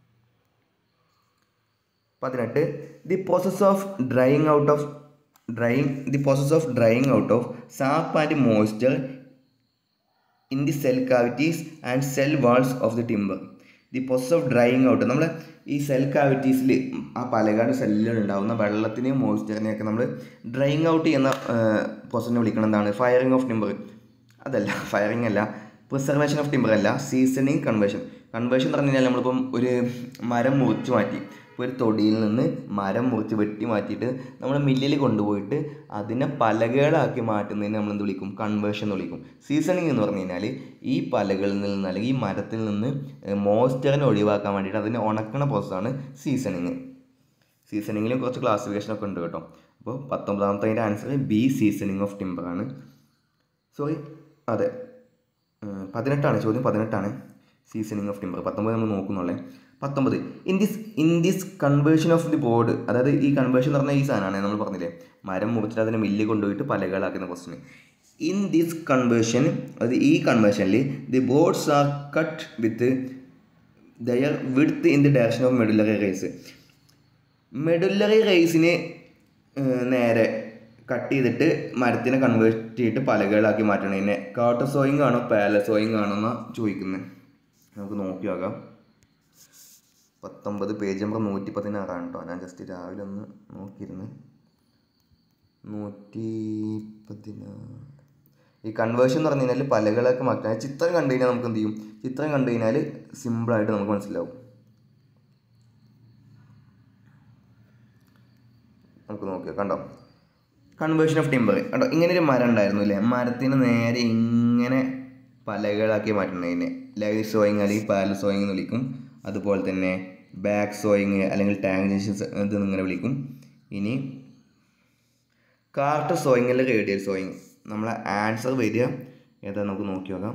18. The process of drying out of sap and moisture in the cell cavities and cell walls of the timber. The process of drying out, നമ്മൾ ഈ സെൽ കാവിറ്റീസിൽ ആ പലകാട് സെല്ലുകൾ ഉണ്ടാകുന്ന വെള്ളത്തിനെയും മോയ്സ്ചറിനെയൊക്കെ നമ്മൾ ഡ്രൈയിങ് ഔട്ട് ചെയ്യുന്ന പ്രോസസ്സിനെ വിളിക്കണം എന്താണ്? Firing of timber. അതല്ല, ഫയറിങ് അല്ല. പ്രിസർവേഷൻ ഓഫ് ടിമ്പർ അല്ല. Seasoning conversion. കൺവേർഷൻ എന്ന് പറഞ്ഞു കഴിഞ്ഞാൽ നമ്മളിപ്പം ഒരു മരം മുറിച്ച് മാറ്റി, ഇപ്പോൾ ഒരു തൊടിയിൽ നിന്ന് മരം മുറിച്ച് വെട്ടി മാറ്റിയിട്ട് നമ്മൾ മില്ലിൽ കൊണ്ടുപോയിട്ട് അതിനെ പലകകളാക്കി മാറ്റുന്നതിന് നമ്മൾ എന്ത് വിളിക്കും? കൺവേർഷൻ എന്ന് വിളിക്കും. സീസണിങ് എന്ന് പറഞ്ഞു കഴിഞ്ഞാൽ ഈ പലകളിൽ നിന്ന് അല്ലെങ്കിൽ ഈ മരത്തിൽ നിന്ന് മോയ്സ്ചറിനെ ഒഴിവാക്കാൻ വേണ്ടിയിട്ട് അതിനെ ഉണക്കണ പ്രോസസ്സാണ് സീസണിങ്. സീസണിങ്ങിലും കുറച്ച് ക്ലാസിഫിക്കേഷനൊക്കെ ഉണ്ട് കേട്ടോ. അപ്പോൾ 19ാമത്തെ answer B, seasoning of timber ആണ്. അതെ, 18 ചോദ്യം. 18 സീസണിങ് ഓഫ് ടിമ്പർ. 19 നമ്മൾ നോക്കുന്നുള്ളേ. 19. In this conversion of the board, അതായത് ഈ കൺവേർഷൻ എന്ന് പറഞ്ഞാൽ ഈ സാധനമാണ് നമ്മൾ പറഞ്ഞില്ലേ, മരം മുറിച്ചിട്ട് അതിനെ മില്ലിൽ കൊണ്ടുപോയിട്ട് പലകളാക്കുന്ന ക്വസ്റ്റ്യൻ. ഇൻ ദിസ് കൺവേർഷൻ, അതായത് ഈ കൺവേർഷനിൽ the boards are cut with their width in the direction of medullary rays. Medullary റേസിന് നേരെ കട്ട് ചെയ്തിട്ട് മരത്തിനെ കൺവേർട്ട് ചെയ്തിട്ട് പലകളാക്കി മാറ്റണതിനെ കാർട്ടസോയിങ് ആണോ പാലസോയിങ് ആണോ എന്നാണ് ചോദിക്കുന്നത്. നമുക്ക് നോക്കി നോക്കാം. 19 പേജ് നമ്പർ 116 കേട്ടോ. ഞാൻ ജസ്റ്റ് രാവിലെ ഒന്ന് നോക്കിയിരുന്നു. 116. ഈ കൺവേർഷൻ എന്ന് പറഞ്ഞു കഴിഞ്ഞാൽ പലകളൊക്കെ മാറ്റാൻ ചിത്രം കണ്ടു കഴിഞ്ഞാൽ നമുക്ക് എന്ത് ചെയ്യും? ചിത്രം കണ്ടു കഴിഞ്ഞാൽ സിമ്പിളായിട്ട് നമുക്ക് മനസ്സിലാവും. നമുക്ക് നോക്കിയോ, കണ്ടോ, കൺവേർഷൻ ഓഫ് ടിമ്പർ കണ്ടോ. ഇങ്ങനെ ഒരു മരം ഉണ്ടായിരുന്നു അല്ലേ, മരത്തിന് നേരെ ഇങ്ങനെ പലകളാക്കി മാറ്റുന്നതിനെ ലൈവ് സോയിങ് അല്ലെങ്കിൽ പാരലൽ സോയിങ് എന്ന് വിളിക്കും. അതുപോലെ തന്നെ ബാക്ക് സോയിങ് അല്ലെങ്കിൽ ടാൻജൻഷ്യൽ ഇത് ഇങ്ങനെ വിളിക്കും. ഇനി കാർട്ടർ സോയിങ് അല്ലെങ്കിൽ റേഡിയൽ സോയിങ്. നമ്മളെ ആൻസർ വരിക ഏതാ നമുക്ക് നോക്കി നോക്കാം.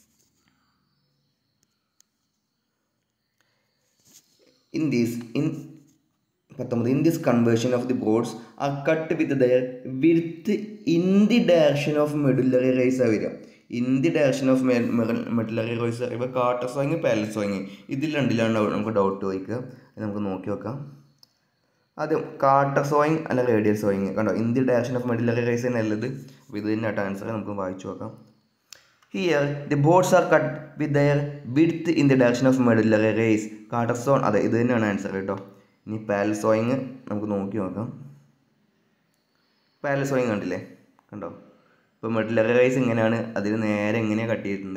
In 19. In this conversion of the boards are cut with their width in the direction of medullary rays. In the direction of medullary rays അറിയുമ്പോൾ കാർട്ടർ സോയിങ് പാരലൽ സോയിങ് ഇതിൽ രണ്ടിലാണ് നമുക്ക് ഡൗട്ട് ചോദിക്കുക. നമുക്ക് നോക്കി നോക്കാം. ആദ്യം കാർട്ടർ സോയിങ് അല്ല റേഡിയൽ സോയിങ് കണ്ടോ, in the direction of medullary rays എന്നുള്ളത്. അപ്പോൾ ഇത് തന്നെയായിട്ട് ആൻസർ. നമുക്ക് വായിച്ചു നോക്കാം. Here the boards are cut with their width in the direction of medullary rays. Quarter sawn അതെ ഇത് തന്നെയാണ് ആൻസർ കേട്ടോ. ഇനി പാരലൽ സോയിങ് നമുക്ക് നോക്കി നോക്കാം. പാരലൽ സോയിങ് കണ്ടില്ലേ, കണ്ടോ. ഇപ്പോൾ മെഡുലറി റേസ് ഇങ്ങനെയാണ്, അതിന് നേരെ ഇങ്ങനെ കട്ട് ചെയ്തിട്ടുണ്ട്.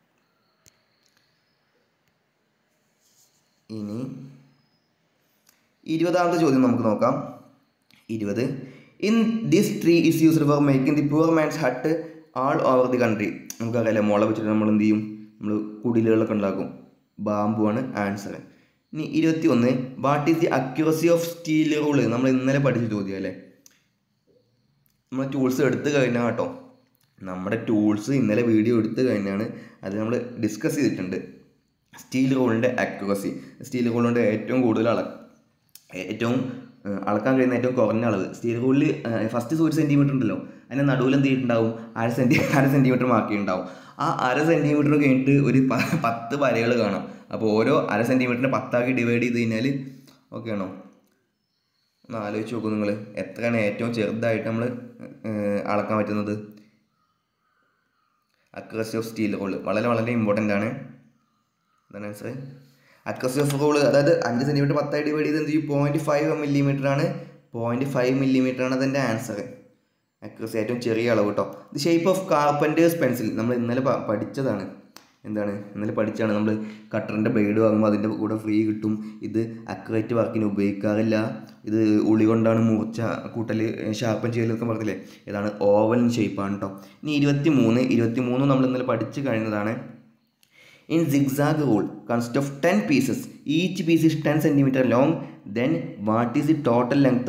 ഇനി 20ാമത്തെ ചോദ്യം നമുക്ക് നോക്കാം. 20 in this tree is used for making the poor man's hut all over the country. നമുക്കറിയാലേ മുള വെച്ചിട്ട് നമ്മൾ എന്ത് ചെയ്യും, നമ്മൾ കുടിലുകളൊക്കെ ഉണ്ടാക്കും. ബാമ്പു ആണ് ആൻസർ. ഇനി 21 what is the accuracy of steel rule. നമ്മൾ ഇന്നലെ പഠിച്ച ചോദ്യം അല്ലേ. നമ്മൾ ടൂൾസ് എടുത്തു കഴിഞ്ഞാൽ കേട്ടോ, നമ്മുടെ ടൂൾസ് ഇന്നലെ വീഡിയോ എടുത്തു കഴിഞ്ഞാണ് അത് നമ്മൾ ഡിസ്കസ് ചെയ്തിട്ടുണ്ട്. സ്റ്റീൽ റൂളിൻ്റെ അക്യുറസി, സ്റ്റീൽ റൂളിൻ്റെ ഏറ്റവും കൂടുതൽ ഏറ്റവും അളക്കാൻ കഴിയുന്ന ഏറ്റവും കുറഞ്ഞ അളവ് സ്റ്റീൽ റൂളിൽ ഫസ്റ്റ് 1 സെൻറ്റിമീറ്റർ ഉണ്ടല്ലോ, അതിൻ്റെ നടുവിൽ എന്ത് ചെയ്തിട്ടുണ്ടാവും, അര സെൻറ്റിമീറ്റർ മാർക്ക് ഉണ്ടാവും. ആ അര സെൻറ്റിമീറ്റർ കഴിഞ്ഞിട്ട് ഒരു 10 വരകൾ കാണാം. അപ്പോൾ ഓരോ അര സെൻറ്റിമീറ്ററിനെ 10 ഡിവൈഡ് ചെയ്ത് കഴിഞ്ഞാൽ ഓക്കെ ആണോ. ഒന്ന് ആലോചിച്ച് നോക്കൂ നിങ്ങൾ, എത്രയാണ് ഏറ്റവും ചെറുതായിട്ട് നമ്മൾ അളക്കാൻ പറ്റുന്നത്. അക്യുറസി ഓഫ് സ്റ്റീൽ റൂൾ വളരെ വളരെ ഇമ്പോർട്ടൻ്റ് ആണ്. എന്താണ് ആൻസർ? അക്യുറസി ഓഫ് റൂൾ അതായത് 5 സെൻറ്റിമീറ്റർ 10 ഡിവൈഡ് ചെയ്ത് എന്ത് ചെയ്യും, 0.5 മില്ലിമീറ്റർ ആണ്. 0.5 മില്ലിമീറ്റർ ആണ് അതിൻ്റെ ആൻസർ. അക്യുറസി ഏറ്റവും ചെറിയ അളവ് കേട്ടോ. The shape of carpenter's pencil നമ്മൾ ഇന്നലെ പഠിച്ചതാണ്. എന്താണ് ഇന്നലെ പഠിച്ചാണ്. നമ്മൾ കട്ടറിൻ്റെ ബ്ലേഡ് വാങ്ങുമ്പോൾ അതിൻ്റെ കൂടെ ഫ്രീ കിട്ടും. ഇത് അക്യുറേറ്റ് വർക്കിന് ഉപയോഗിക്കാറില്ല. ഇത് ഉളി കൊണ്ടാണ് മൂർച്ച കൂട്ടൽ ഷാർപ്പൻ ചെയ്യലൊക്കെ പറഞ്ഞില്ലേ. ഇതാണ് ഓവൽ ഷേപ്പാണ് കേട്ടോ. ഇനി 23 നമ്മൾ ഇന്നലെ പഠിച്ചു കഴിഞ്ഞതാണ്. In zigzag rule consist of 10 pieces. Each piece is 10 centimeter long. Then what is the total length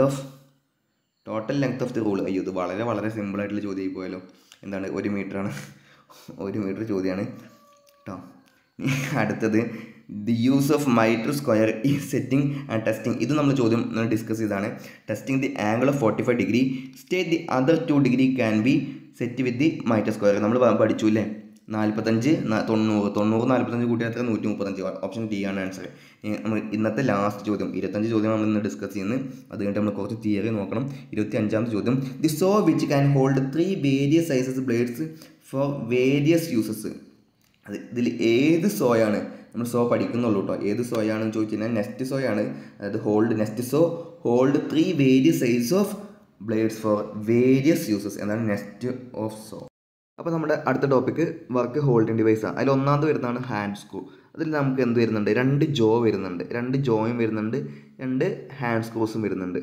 of the rule. അയ്യോ ഇത് വളരെ വളരെ സിമ്പിളായിട്ടുള്ള ചോദ്യമായി പോയല്ലോ. എന്താണ് 1 മീറ്ററാണ്. 1 മീറ്റർ ചോദ്യമാണ് കേട്ടോ. അടുത്തത് the use of mitre square ഈ സെറ്റിംഗ് ആൻഡ് ടെസ്റ്റിംഗ്. ഇത് നമ്മൾ ചോദ്യം ഡിസ്കസ് ചെയ്തതാണ്. Testing the angle of 45 degree. State the other 2 degree can be set with the mitre square. നമ്മൾ പഠിച്ചു അല്ലേ. 45 90 45 കൂട്ടിയാൽ 135. ഓപ്ഷൻ ഡി ആണ് ആൻസർ. നമ്മൾ ഇന്നത്തെ ലാസ്റ്റ് ചോദ്യം 25 ചോദ്യം നമ്മൾ ഇന്ന് ഡിസ്കസ് ചെയ്യുന്നത്. അത് കഴിഞ്ഞിട്ട് നമ്മൾ കുറച്ച് തിയറി നോക്കണം. 25ാമത്തെ ചോദ്യം the saw which can hold 3 various sizes blades for various uses. അത് ഇതിൽ ഏത് സോയാണ് നമ്മൾ സോ പഠിക്കുന്നുള്ളൂ കേട്ടോ. ഏത് സോയാണെന്ന് ചോദിച്ചു കഴിഞ്ഞാൽ നെസ്റ്റ് സോയാണ്. അതായത് nest saw hold 3 various size of blades for various uses. എന്നാണ് നെസ്റ്റ് ഓഫ് സോ. അപ്പോൾ നമ്മുടെ അടുത്ത ടോപ്പിക്ക് വർക്ക് ഹോൾഡിംഗ് ഡിവൈസാണ്. അതിൽ ഒന്നാമത് വരുന്നതാണ് ഹാൻഡ് സ്ക്രൂ. അതിൽ നമുക്ക് എന്ത് വരുന്നുണ്ട്, 2 ജോ വരുന്നുണ്ട്, 2 ജോയും വരുന്നുണ്ട്, 2 ഹാൻഡ് സ്ക്രൂസും വരുന്നുണ്ട്.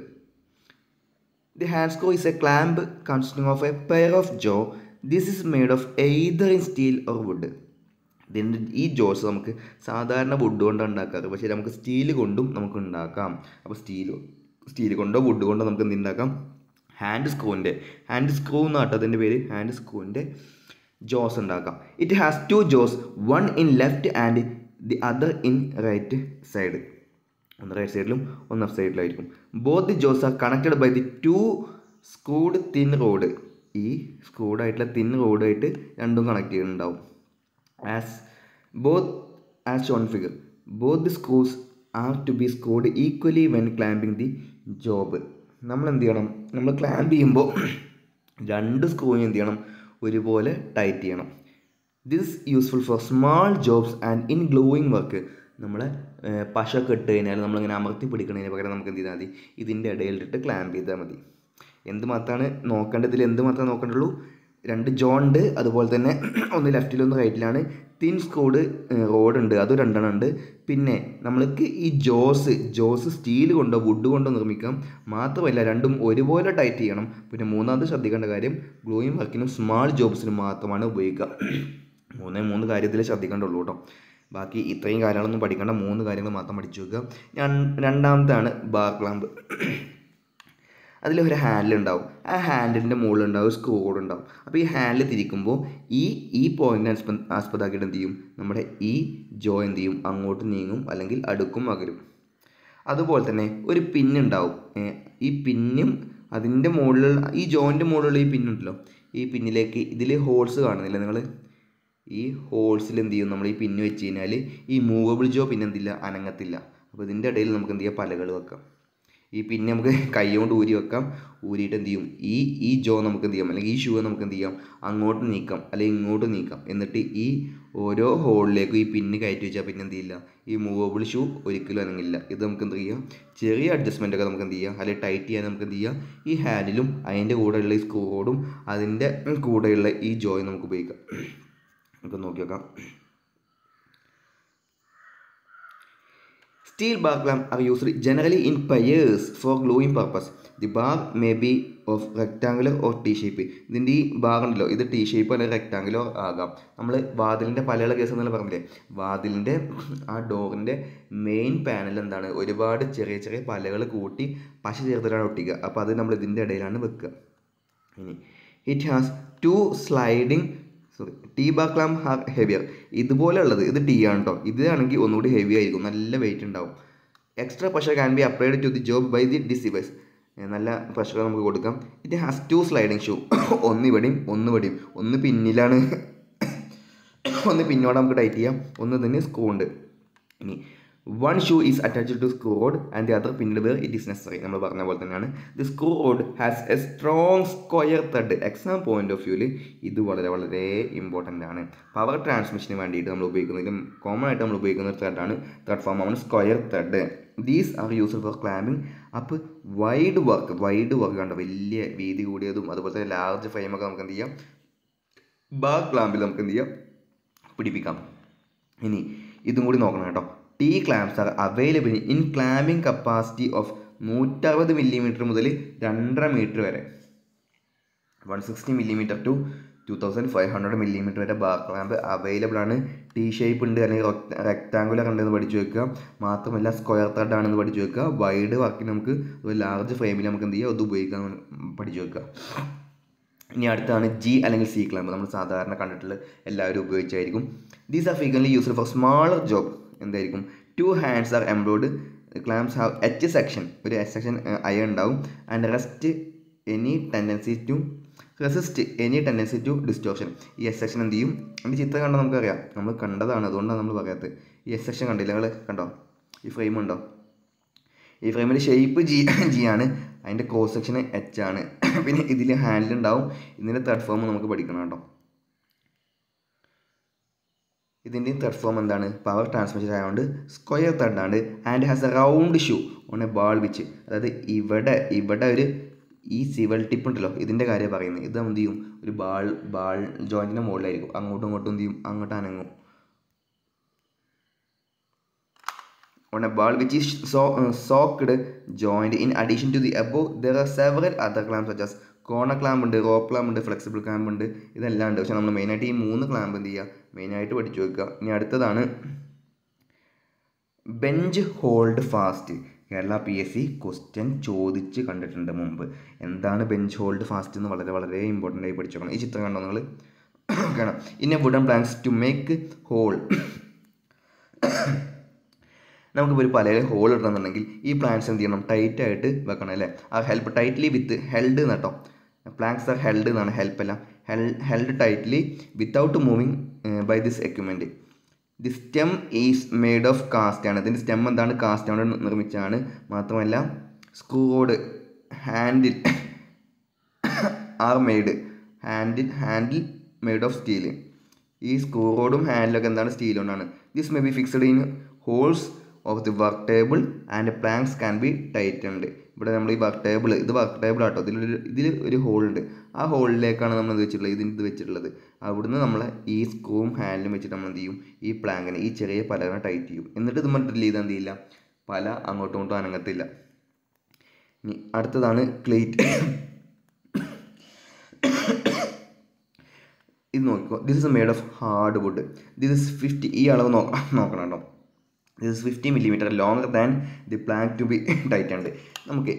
The hand screw is a clamp consisting of a pair of jaw. This is made of either in steel or wood. ഇതിൻ്റെ ഈ ജോസ് നമുക്ക് സാധാരണ വുഡ് കൊണ്ടാണ് ഉണ്ടാക്കാറ്, പക്ഷേ നമുക്ക് സ്റ്റീൽ കൊണ്ടും നമുക്ക് ഉണ്ടാക്കാം. അപ്പോൾ സ്റ്റീൽ കൊണ്ടോ വുഡ് കൊണ്ടോ നമുക്ക് എന്ത് ഉണ്ടാക്കാം, ഹാൻഡ് സ്ക്രൂ എന്നാട്ടോ അതിൻ്റെ പേര്. ഹാൻഡ് സ്ക്രൂവിൻ്റെ ജോസ് ഉണ്ടാക്കാം. It has 2 jaws, 1 in left and the other in right side. ഒന്ന് റൈറ്റ് സൈഡിലും ഒന്ന് ലെഫ്റ്റ് സൈഡിലായിരിക്കും. Both the jaws are connected by the 2 screwed thin rod. ഈ സ്ക്രൂഡായിട്ടുള്ള തിൻ റോഡായിട്ട് രണ്ടും കണക്ട് ചെയ്യുന്നുണ്ടാവും. As shown figure both the screws are to be screwed equally when clamping the job. നമ്മൾ എന്ത് ചെയ്യണം, നമ്മൾ ക്ലാമ്പ് ചെയ്യുമ്പോൾ 2 സ്ക്രൂവിന് എന്ത് ചെയ്യണം, ഒരുപോലെ ടൈറ്റ് ചെയ്യണം. This useful for small jobs and in gluing work. നമ്മൾ പശയൊക്കെ ഇട്ട് കഴിഞ്ഞാൽ നമ്മളിങ്ങനെ അമർത്തി പിടിക്കുന്നതിന് പകരം നമുക്ക് എന്ത് ചെയ്താൽ മതി, ഇതിൻ്റെ ഇടയിലിട്ട് ക്ലാമ്പ് ചെയ്താൽ മതി. എന്ത് മാത്രമാണ് നോക്കേണ്ടതിൽ, എന്ത് മാത്രമേ നോക്കേണ്ടുള്ളൂ, 2 ജോ ഉണ്ട്, അതുപോലെ തന്നെ ഒന്ന് ലെഫ്റ്റിലൊന്ന് റൈറ്റിലാണ്. തിൻ സ്ക്രൂഡ് റോഡുണ്ട്, അത് 2 ഉണ്ട്. പിന്നെ നമ്മൾക്ക് ഈ ജോസ് സ്റ്റീൽ കൊണ്ടോ വുഡ് കൊണ്ടോ നിർമ്മിക്കാം. മാത്രമല്ല 2ഉം ഒരുപോലെ ടൈറ്റ് ചെയ്യണം. പിന്നെ മൂന്നാമത് ശ്രദ്ധിക്കേണ്ട കാര്യം, ഗ്ലൂയിങ് വർക്കിനും സ്മാൾ ജോബ്സിനും മാത്രമാണ് ഉപയോഗിക്കുക. 3 കാര്യത്തിൽ ശ്രദ്ധിക്കേണ്ടുള്ളൂ കേട്ടോ. ബാക്കി ഇത്രയും കാര്യങ്ങളൊന്നും പഠിക്കേണ്ട, 3 കാര്യങ്ങൾ മാത്രം പഠിച്ചു വെക്കുക. രണ്ടാമത്താണ് ബാർ ക്ലാമ്പ്. അതിലൊരു ഹാൻഡിൽ ഉണ്ടാവും. ആ ഹാൻഡിലിൻ്റെ മുകളിലുണ്ടാവും സ്ക്രൂ റോഡ് ഉണ്ടാവും. അപ്പോൾ ഈ ഹാൻഡിൽ തിരിക്കുമ്പോൾ ഈ പോയിൻ്റ് ആസ്പദമാക്കിയിട്ട് എന്ത് ചെയ്യും, നമ്മുടെ ഈ ജോ എന്ത് ചെയ്യും, അങ്ങോട്ട് നീങ്ങും അല്ലെങ്കിൽ അടുക്കും അകലും. അതുപോലെ തന്നെ ഒരു പിന്നുണ്ടാവും. ഈ പിന്നും അതിൻ്റെ മുകളിലുള്ള ഈ ജോയിൻ്റെ മുകളിലുള്ള ഈ പിന്നുണ്ടല്ലോ, ഈ പിന്നിലേക്ക് ഇതിൽ ഹോൾസ് കാണുന്നില്ല നിങ്ങൾ, ഈ ഹോൾസിൽ എന്ത് ചെയ്യും, നമ്മൾ ഈ പിന്ന് വെച്ച് കഴിഞ്ഞാൽ ഈ മൂവബിൾ ജോ പിന്നെ എന്തില്ല, അനങ്ങത്തില്ല. അപ്പോൾ ഇതിൻ്റെ ഇടയിൽ നമുക്ക് എന്ത് ചെയ്യാം, പലകൾ വെക്കാം. ഈ പിന്നെ നമുക്ക് കൈ കൊണ്ട് ഊരി വെക്കാം. ഊരിയിട്ട് എന്ത് ചെയ്യും, ഈ ജോ നമുക്ക് എന്ത് ചെയ്യാം, അല്ലെങ്കിൽ ഈ ഷൂ നമുക്ക് എന്ത് ചെയ്യാം, അങ്ങോട്ട് നീക്കാം അല്ലെങ്കിൽ ഇങ്ങോട്ട് നീക്കാം. എന്നിട്ട് ഈ ഓരോ ഹോളിലേക്കും ഈ പിന്ന് കയറ്റി വെച്ചാൽ പിന്നെ എന്ത് ചെയ്യില്ല, ഈ മൂവബിൾ ഷൂ ഒരിക്കലും അനങ്ങില്ല. ഇത് നമുക്ക് എന്ത് ചെയ്യാം, ചെറിയ അഡ്ജസ്റ്റ്മെൻ്റ് ഒക്കെ നമുക്ക് എന്ത് ചെയ്യാം, അല്ലെങ്കിൽ ടൈറ്റ് ചെയ്യാൻ നമുക്ക് എന്ത് ചെയ്യാം, ഈ ഹാൻഡിലും അതിൻ്റെ കൂടെയുള്ള ഈ സ്ക്രൂ റോഡും അതിൻ്റെ കൂടെയുള്ള ഈ ജോയും നമുക്ക് ഉപയോഗിക്കാം. നമുക്ക് നോക്കി നോക്കാം. Steel bar clamp are used generally in pairs for gluing purpose. The bar may be of rectangular or T-shape. ഇതിൻ്റെ ഈ ബാർ ഉണ്ടല്ലോ, ഇത് T ഷേപ്പ് അല്ലെങ്കിൽ റെക്ടാങ്കുലർ ആകാം. നമ്മൾ വാതിലിൻ്റെ പലയുള്ള കേസ് എന്നല്ല പറഞ്ഞില്ലേ, വാതിലിൻ്റെ ആ ഡോറിൻ്റെ മെയിൻ പാനൽ എന്താണ്, ഒരുപാട് ചെറിയ ചെറിയ പലകൾ കൂട്ടി പശ ചേർത്തിട്ടാണ് ഒട്ടിക്കുക. അപ്പോൾ അത് നമ്മൾ ഇതിൻ്റെ ഇടയിലാണ് വെക്കുക. ഇനി it has 2 sliding T bar clamp are heavier. ഇതുപോലെയുള്ളത് ഇത് ടീ ആണ് കേട്ടോ. ഇതാണെങ്കിൽ ഒന്നുകൂടി ഹെവി ആയിരിക്കും, നല്ല വെയിറ്റ് ഉണ്ടാവും. Extra pressure can be applied to the job by the deceivers. നല്ല പ്രഷർ നമുക്ക് കൊടുക്കാം. It has 2 sliding shoe. ഒന്ന് ഇവിടെയും ഒന്ന് പിന്നിലാണ്, ഒന്ന് പിന്നോടെ നമുക്ക് ടൈറ്റ് ചെയ്യാം, ഒന്ന് തന്നെ സ്ക്രൂ ഉണ്ട്. ഇനി one shoe is attached to screw rod and the other pinned where it is necessary. നമ്മൾ പറഞ്ഞ പോലെ തന്നെയാണ്. The screw rod has a strong square thread. Exam point of വ്യൂവിൽ ഇത് വളരെ വളരെ ഇമ്പോർട്ടൻ്റ് ആണ്. പവർ ട്രാൻസ്മിഷന് വേണ്ടിയിട്ട് നമ്മൾ ഉപയോഗിക്കുന്നതിലും കോമൺ ആയിട്ട് നമ്മൾ ഉപയോഗിക്കുന്ന ഒരു ത്രെഡാണ്, ത്രെഡ് ഫോമാണ് square thread. These are used for clamping up wide work കണ്ടോ, വലിയ വീതി കൂടിയതും അതുപോലെ തന്നെ ലാർജ് ഫ്രെയിമൊക്കെ നമുക്ക് എന്ത് ചെയ്യാം, ബാർ ക്ലാമ്പിൽ നമുക്ക് എന്ത് ചെയ്യാം, പിടിപ്പിക്കാം. ഇനി ഇതും കൂടി നോക്കണം കേട്ടോ. T clamps are available in clamping capacity of 160 mm മുതൽ 2.5 മീറ്റർ വരെ, 160 mm to 2500 mm വരെ ബാർ ക്ലാമ്പ് അവൈലബിൾ ആണ്. T ഷേപ്പ് ഉണ്ട് അല്ലെങ്കിൽ റെക്ടാങ്കുലർ ഉണ്ടെന്ന് പഠിച്ചു വെക്കുക. മാത്രമല്ല സ്ക്വയർ ത്രെഡ് ആണെന്ന് പഠിച്ചു വെക്കുക. വൈഡ് വർക്കിന് നമുക്ക് ലാർജ് ഫ്രെയിമിൽ നമുക്ക് എന്ത് ചെയ്യുക, അത് ഉപയോഗിക്കാൻ പഠിച്ചു വെക്കുക. ഇനി അടുത്താണ് G അല്ലെങ്കിൽ C ക്ലാമ്പ്. നമ്മൾ സാധാരണ കണ്ടിട്ടുള്ള എല്ലാവരും ഉപയോഗിച്ചായിരിക്കും. These are frequently used for smaller job. എന്തായിരിക്കും, 2 hands are embedded. Clamps have H section, ഒരു H section അയൺ ഉണ്ടാവും. And resist any tendency to distortion. ഈ എസ് സെക്ഷൻ എന്ത് ചെയ്യും, അതിൻ്റെ ചിത്രം കണ്ടാൽ നമുക്കറിയാം, നമ്മൾ കണ്ടതാണ്, അതുകൊണ്ടാണ് നമ്മൾ പറയാത്തത്. ഈ എസ് സെക്ഷൻ കണ്ടില്ല നിങ്ങൾ, കണ്ടോ ഈ ഫ്രെയിം ഉണ്ടോ, ഈ ഫ്രെയിമിൻ്റെ ഷേപ്പ് ജി ആണ്, അതിൻ്റെ ക്രോസ് സെക്ഷൻ H ആണ്. പിന്നെ ഇതിൽ ഹാൻഡിൽ ഉണ്ടാവും. ഇതിൻ്റെ ത്രെഡ് ഫോം നമുക്ക് പഠിക്കണം കേട്ടോ. ഇതിൻ്റെ ത്രെഡ് ഫോം എന്താണ്, പവർ ട്രാൻസ്മിഷൻ ആയതുകൊണ്ട് സ്ക്വയർ ത്രെഡാണ്. And has a round shoe on a ball which. അതായത് ഇവിടെ ഒരു ഈ സിവൽ ടിപ്പ് ഉണ്ടല്ലോ, ഇതിൻ്റെ കാര്യം പറയുന്നത്. ഇത് എന്ത് ചെയ്യും, ഒരു ബാൾ ജോയിൻറ്റിൻ്റെ മുകളിലായിരിക്കും, അങ്ങോട്ടും ഇങ്ങോട്ടും എന്ത് ചെയ്യും, അങ്ങോട്ട് അനങ്ങും. On a ball which is socked joint. In addition to the above, there are several other clamps such as corner clamp ഉണ്ട്, റോപ്പ് ക്ലാമ്പ് ഉണ്ട്, ഫ്ലെക്സിബിൾ ക്ലാമ്പ് ഉണ്ട്. ഇതെല്ലാം ഉണ്ട്. പക്ഷേ നമ്മൾ മെയിനായിട്ട് ഈ 3 ക്ലാമ്പ് എന്ത് ചെയ്യുക, മെയിനായിട്ട് പഠിച്ചു വെക്കുക. ഇനി അടുത്തതാണ് bench hold fast. Kerala PSC question ചോദിച്ച് കണ്ടിട്ടുണ്ട് മുമ്പ്. എന്താണ് ബെഞ്ച് ഹോൾഡ് ഫാസ്റ്റ് എന്ന് വളരെ വളരെ ഇമ്പോർട്ടൻ്റ് ആയി പഠിച്ചു വെക്കണം. ഈ ചിത്രം കണ്ടോ നിങ്ങൾ, കാണാം. In a wooden planks to make hole. നമുക്കിപ്പോൾ ഒരു പലയിൽ ഹോൾ ഇടണമെന്നുണ്ടെങ്കിൽ ഈ പ്ലാങ്ക്സ് എന്ത് ചെയ്യണം, ടൈറ്റ് ആയിട്ട് വെക്കണം അല്ലേ. ആ ഹെൽപ്പ് ടൈറ്റ്ലി വിത്ത് ഹെൽഡ് എന്നാട്ടോ, പ്ലാങ്ക്സ് ആർ ഹെൽഡ് എന്നാണ്, ഹെൽപ്പ് അല്ല, held tightly without moving by this equipment. The stem is made of cast ആണ്. ഇതിൻ്റെ സ്റ്റെം എന്താണ്, കാസ്റ്റ് കൊണ്ട് നിർമ്മിച്ചതാണ്. മാത്രമല്ല screw rod handle are made, handle made of steel. ഈ സ്ക്രൂ റോഡും ഹാൻഡിലൊക്കെ എന്താണ്, സ്റ്റീൽ കൊണ്ടാണ്. This may be fixed in holes of the work table and planks can be tightened. ഇവിടെ നമ്മൾ ഈ വർക്ക് ടേബിൾ, ഇത് വർക്ക് ടേബിൾ ആട്ടോ, ഇതിൽ ഒരു ഹോൾ ഉണ്ട്. ആ ഹോളിലേക്കാണ് നമ്മൾ ഇത് വെച്ചിട്ടുള്ളത്, ഇത് വെച്ചിട്ടുള്ളത്. അവിടുന്ന് നമ്മൾ ഈ സ്ക്രൂവും ഹാൻഡിലും വെച്ചിട്ട് നമ്മൾ എന്ത് ചെയ്യും, ഈ പ്ലാങ്കിനെ, ഈ ചെറിയ പലകനെ ടൈറ്റ് ചെയ്യും. എന്നിട്ട് ഇത് നമ്മൾ ഡ്രിൽ ചെയ്താൽ എന്ത് ചെയ്യില്ല, പല അങ്ങോട്ടും ഇങ്ങോട്ടും അനങ്ങത്തില്ല. ഇനി അടുത്തതാണ് ക്ലീറ്റ്. ഇത് നോക്കിക്കോ, this is made of hard wood. This is 50, ഈ അളവ് നോക്കണം കേട്ടോ. This is 50 mm longer than the plank to be tightened. നമുക്ക്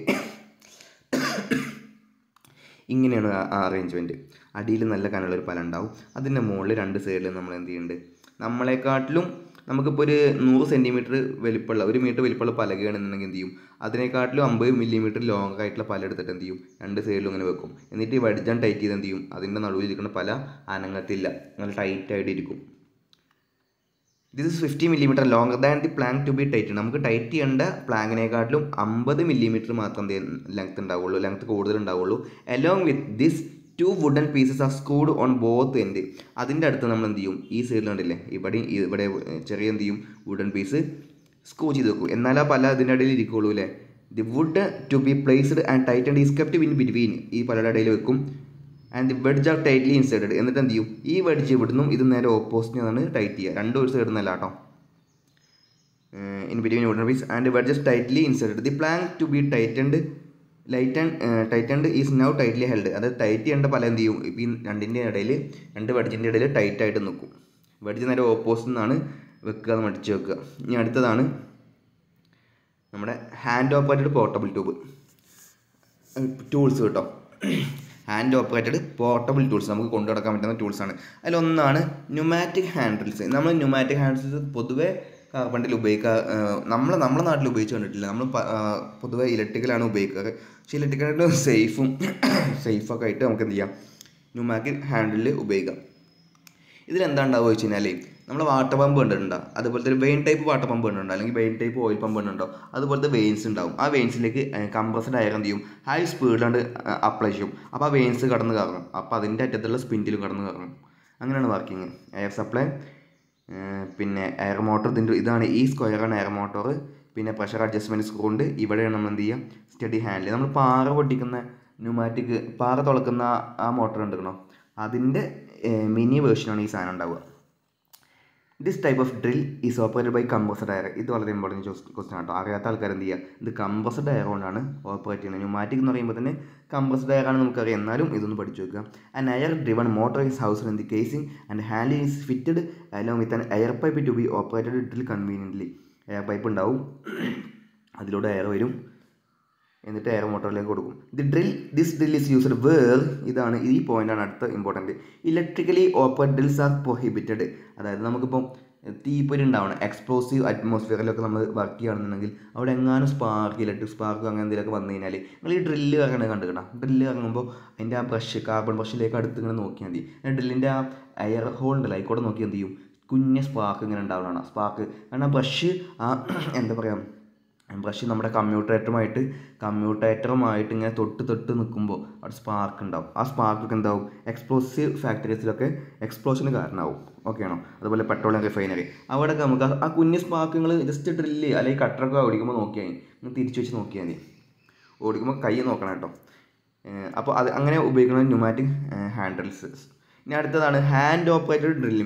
ഇങ്ങനെയാണ് ആ അറേഞ്ച്മെൻറ്റ്. അടിയിൽ നല്ല കനമുള്ളൊരു പല ഉണ്ടാവും, അതിൻ്റെ മുകളിൽ 2 സൈഡിൽ നമ്മൾ എന്ത് ചെയ്യുന്നുണ്ട്, നമ്മളെക്കാട്ടിലും നമുക്കിപ്പോൾ ഒരു 100 സെൻറ്റിമീറ്റർ വലിപ്പമുള്ള 1 മീറ്റർ വലിപ്പമുള്ള പലകയാണെന്നുണ്ടെങ്കിൽ എന്ത് ചെയ്യും, അതിനെക്കാട്ടിലും 50 മില്ലിമീറ്റർ ലോങ് ആയിട്ടുള്ള പല എടുത്തിട്ട് എന്ത് ചെയ്യും, രണ്ട് സൈഡിലും ഇങ്ങനെ വെക്കും. എന്നിട്ട് ഈ വടിജാൻ ടൈറ്റ് ചെയ്ത് എന്ത് ചെയ്യും, അതിൻ്റെ നടുവിലിരിക്കുന്ന പല അനങ്ങത്തില്ല, നല്ല ടൈറ്റായിട്ട് ഇരിക്കും. This is 50 millimetre longer than the plank to be tight. നമുക്ക് ടൈറ്റ് ചെയ്യേണ്ട പ്ലാങ്കിനെക്കാട്ടിലും 50 മില്ലിമീറ്റർ മാത്രം ലെങ്ത് ഉണ്ടാവുള്ളൂ, ലെങ്ത് കൂടുതൽ ഉണ്ടാവുള്ളൂ. Along with this 2 wooden pieces are screwed on both end. അതിൻ്റെ അടുത്ത് നമ്മൾ എന്ത് ചെയ്യും, ഈ സൈഡിൽ കണ്ടില്ലേ, ഇവിടെ ചെറിയ എന്ത് ചെയ്യും, വുഡൻ പീസ് സ്ക്രൂ ചെയ്ത് വെക്കും. എന്നാലും ആ പല അതിൻ്റെ ഇടയിൽ ഇരിക്കുള്ളൂ അല്ലേ. The wood to be placed and tightened is kept in between. ഈ പലയുടെ ഇടയിൽ വെക്കും. And the wedge are tightly inserted. എന്നിട്ട് എന്ത് ചെയ്യും, ഈ വെഡ്ജ് ഇവിടുന്നും ഇത് നേരെ ഓപ്പോസിറ്റാണ് ടൈറ്റ് ചെയ്യുക. രണ്ടും ഒരു സൈഡിൽ നിന്നല്ല കേട്ടോ. In between wooden piece and wedges tightly inserted. The plank to be tightened is now tightly held. അത് ടൈറ്റ് ചെയ്യേണ്ട പല എന്ത് ചെയ്യും, ഇപ്പോൾ ഈ രണ്ട് വെഡ്ജിൻ്റെ ഇടയിൽ ടൈറ്റായിട്ട് നിൽക്കും. വെഡ്ജ് നേരെ ഓപ്പോസിറ്റ് നിന്നാണ് വെക്കുക, അത് മടിച്ച് വെക്കുക. ഇനി അടുത്തതാണ് നമ്മുടെ ഹാൻഡ് ഓപ്പറേറ്റഡ് പോർട്ടബിൾ ടൂൾസ് കേട്ടോ. ഹാൻഡ് ഓപ്പറേറ്റഡ് പോർട്ടബിൾ ടൂൾസ് നമുക്ക് കൊണ്ടു നടക്കാൻ പറ്റുന്ന ടൂൾസാണ്. അതിലൊന്നാണ് ന്യൂമാറ്റിക് ഹാൻഡിൽസ്. നമ്മൾ ന്യൂമാറ്റിക് ഹാൻഡിൽസ് പൊതുവേ കാർബണിൽ നമ്മുടെ നാട്ടിൽ ഉപയോഗിച്ച് കണ്ടിട്ടില്ല. നമ്മൾ പൊതുവേ ഇലക്ട്രിക്കലാണ് ഉപയോഗിക്കാറ്. പക്ഷേ ഇലക്ട്രിക്കലായിട്ട് സേഫൊക്കെ ആയിട്ട് നമുക്ക് എന്ത് ചെയ്യാം, ന്യൂമാറ്റിക് ഹാൻഡിൽ ഉപയോഗിക്കാം. ഇതിലെന്താ ഉണ്ടാവുക വെച്ച് കഴിഞ്ഞാൽ, നമ്മൾ വാട്ടർ പമ്പ് കണ്ടിട്ടുണ്ടോ, അതുപോലത്തെ ഒരു വെയിൻ ടൈപ്പ് വാട്ടർ പമ്പ് കണ്ടിട്ടുണ്ടോ, അല്ലെങ്കിൽ വെയിൻ ടൈപ്പ് ഓയിൽ പമ്പ് കണ്ടിട്ടുണ്ടോ, അതുപോലത്തെ വെയിൻസ് ഉണ്ടാവും. ആ വെയിൻസിലേക്ക് കംപ്രസ്ഡ് എയർ എന്ത് ചെയ്യും, ഹൈ സ്പീഡിലാണ്ട് അപ്ലൈ ചെയ്യും. അപ്പോൾ ആ വെയിൻസ് കടന്ന് കറങ്ങും. അപ്പോൾ അതിൻ്റെ അറ്റത്തുള്ള സ്പിൻഡിലും കടന്ന് കറങ്ങും. അങ്ങനെയാണ് വർക്കിങ്. എയർ സപ്ലൈ, പിന്നെ എയർ മോട്ടർ. ഇതാണ് ഈ സ്ക്വയറാണ് എയർ മോട്ടോർ. പിന്നെ പ്രഷർ അഡ്ജസ്റ്റ്മെൻറ്റ് സ്ക്രൂ ഉണ്ട്. ഇവിടെയാണ് നമ്മൾ എന്ത് ചെയ്യുക, സ്റ്റഡി ഹാൻഡിൽ. നമ്മൾ പാറ പൊട്ടിക്കുന്ന ന്യൂമാറ്റിക് പാറ തുളക്കുന്ന ആ മോട്ടർ ഉണ്ടെക്കണോ, അതിൻ്റെ മിനി വേർഷനാണ് ഈ സാധനം ഉണ്ടാവുക. This type of drill is operated by compressed air. ഇത് വളരെ ഇമ്പോർട്ടൻറ്റ് ക്വസ്റ്റൻ ആട്ടോ. അറിയാത്ത ആൾക്കാർ എന്ത് ചെയ്യുക, ഇത് കംപ്രസ്ഡ് എയർ കൊണ്ടാണ് ഓപ്പറേറ്റ് ചെയ്യുന്നത്. ന്യൂമാറ്റിക് എന്ന് പറയുമ്പോൾ തന്നെ കംപ്രസ്ഡ് എയർ ആണ് നമുക്കറിയാം. എന്നാലും ഇതൊന്ന് പഠിച്ചു വെക്കുക. An air driven motor is housed in the casing and handle is fitted along with an air pipe to be operated drill conveniently. Air pipe ഉണ്ടാവും, അതിലൂടെ എയർ വരും, എന്നിട്ട് എയർ മോട്ടറിലേക്ക് കൊടുക്കും. This drill is used where. ഇതാണ് ഈ പോയിൻ്റാണ് അടുത്ത important. Electrically operate drills are prohibited. അതായത് നമുക്കിപ്പം തീപ്പൊരി ഉണ്ടാവണം, എക്സ്പ്ലോസീവ് അറ്റ്മോസ്ഫിയറിലൊക്കെ നമ്മൾ വർക്ക് ചെയ്യുകയാണെന്നുണ്ടെങ്കിൽ അവിടെ എങ്ങാനും ഇലക്ട്രിക് സ്പാർക്ക് അങ്ങനെ എന്തെങ്കിലുമൊക്കെ വന്നു കഴിഞ്ഞാൽ നിങ്ങൾ ഈ ഡ്രില്ല് ഇറങ്ങണത് കണ്ടുകിട്ടാം. ഡ്രില്ല് ഇറങ്ങുമ്പോൾ അതിൻ്റെ ആ കാർബൺ ബ്രഷിലേക്ക് അടുത്ത് ഇങ്ങനെ നോക്കിയാൽ മതി. ഡ്രില്ലിൻ്റെ ആ എയർ ഹോൾ ഉണ്ടല്ലോ, ആയിക്കോട്ടെ നോക്കി എന്ത് ചെയ്യും, കുഞ്ഞ സ്പാർക്ക് ഇങ്ങനെ ഉണ്ടാവണം. സ്പാർക്ക് കാരണം ആ ബ്രഷ് എന്താ പറയുക, ബ്രഷ് നമ്മുടെ കമ്മ്യൂട്ടേറ്ററുമായിട്ട് ഇങ്ങനെ തൊട്ട് നിൽക്കുമ്പോൾ അവിടെ സ്പാർക്ക് ഉണ്ടാവും. ആ സ്പാർക്കൊക്കെ എന്താവും, എക്സ്പ്ലോസീവ് ഫാക്ടറീസിലൊക്കെ എക്സ്പ്ലോഷന് കാരണമാവും. ഓക്കെ ആണോ. അതുപോലെ പെട്രോളിയം റിഫൈനറി, അവിടെയൊക്കെ നമുക്ക് ആ കുഞ്ഞ് സ്പാർക്ക് നിങ്ങൾ ജസ്റ്റ് ഡ്രില്ല് അല്ലെങ്കിൽ കട്ടറൊക്കെ ഓടിക്കുമ്പോൾ നോക്കിയാൽ മതി, നിങ്ങൾ തിരിച്ചു വെച്ച് നോക്കിയാൽ മതി. ഓടിക്കുമ്പോൾ കൈ നോക്കണം കേട്ടോ. അപ്പോൾ അത് അങ്ങനെ ഉപയോഗിക്കുന്ന ന്യൂമാറ്റിക് ഹാൻഡിൽസ്. ഇനി അടുത്തതാണ് ഹാൻഡ് ഓപ്പറേറ്റഡ് ഡ്രില്ലിംഗ്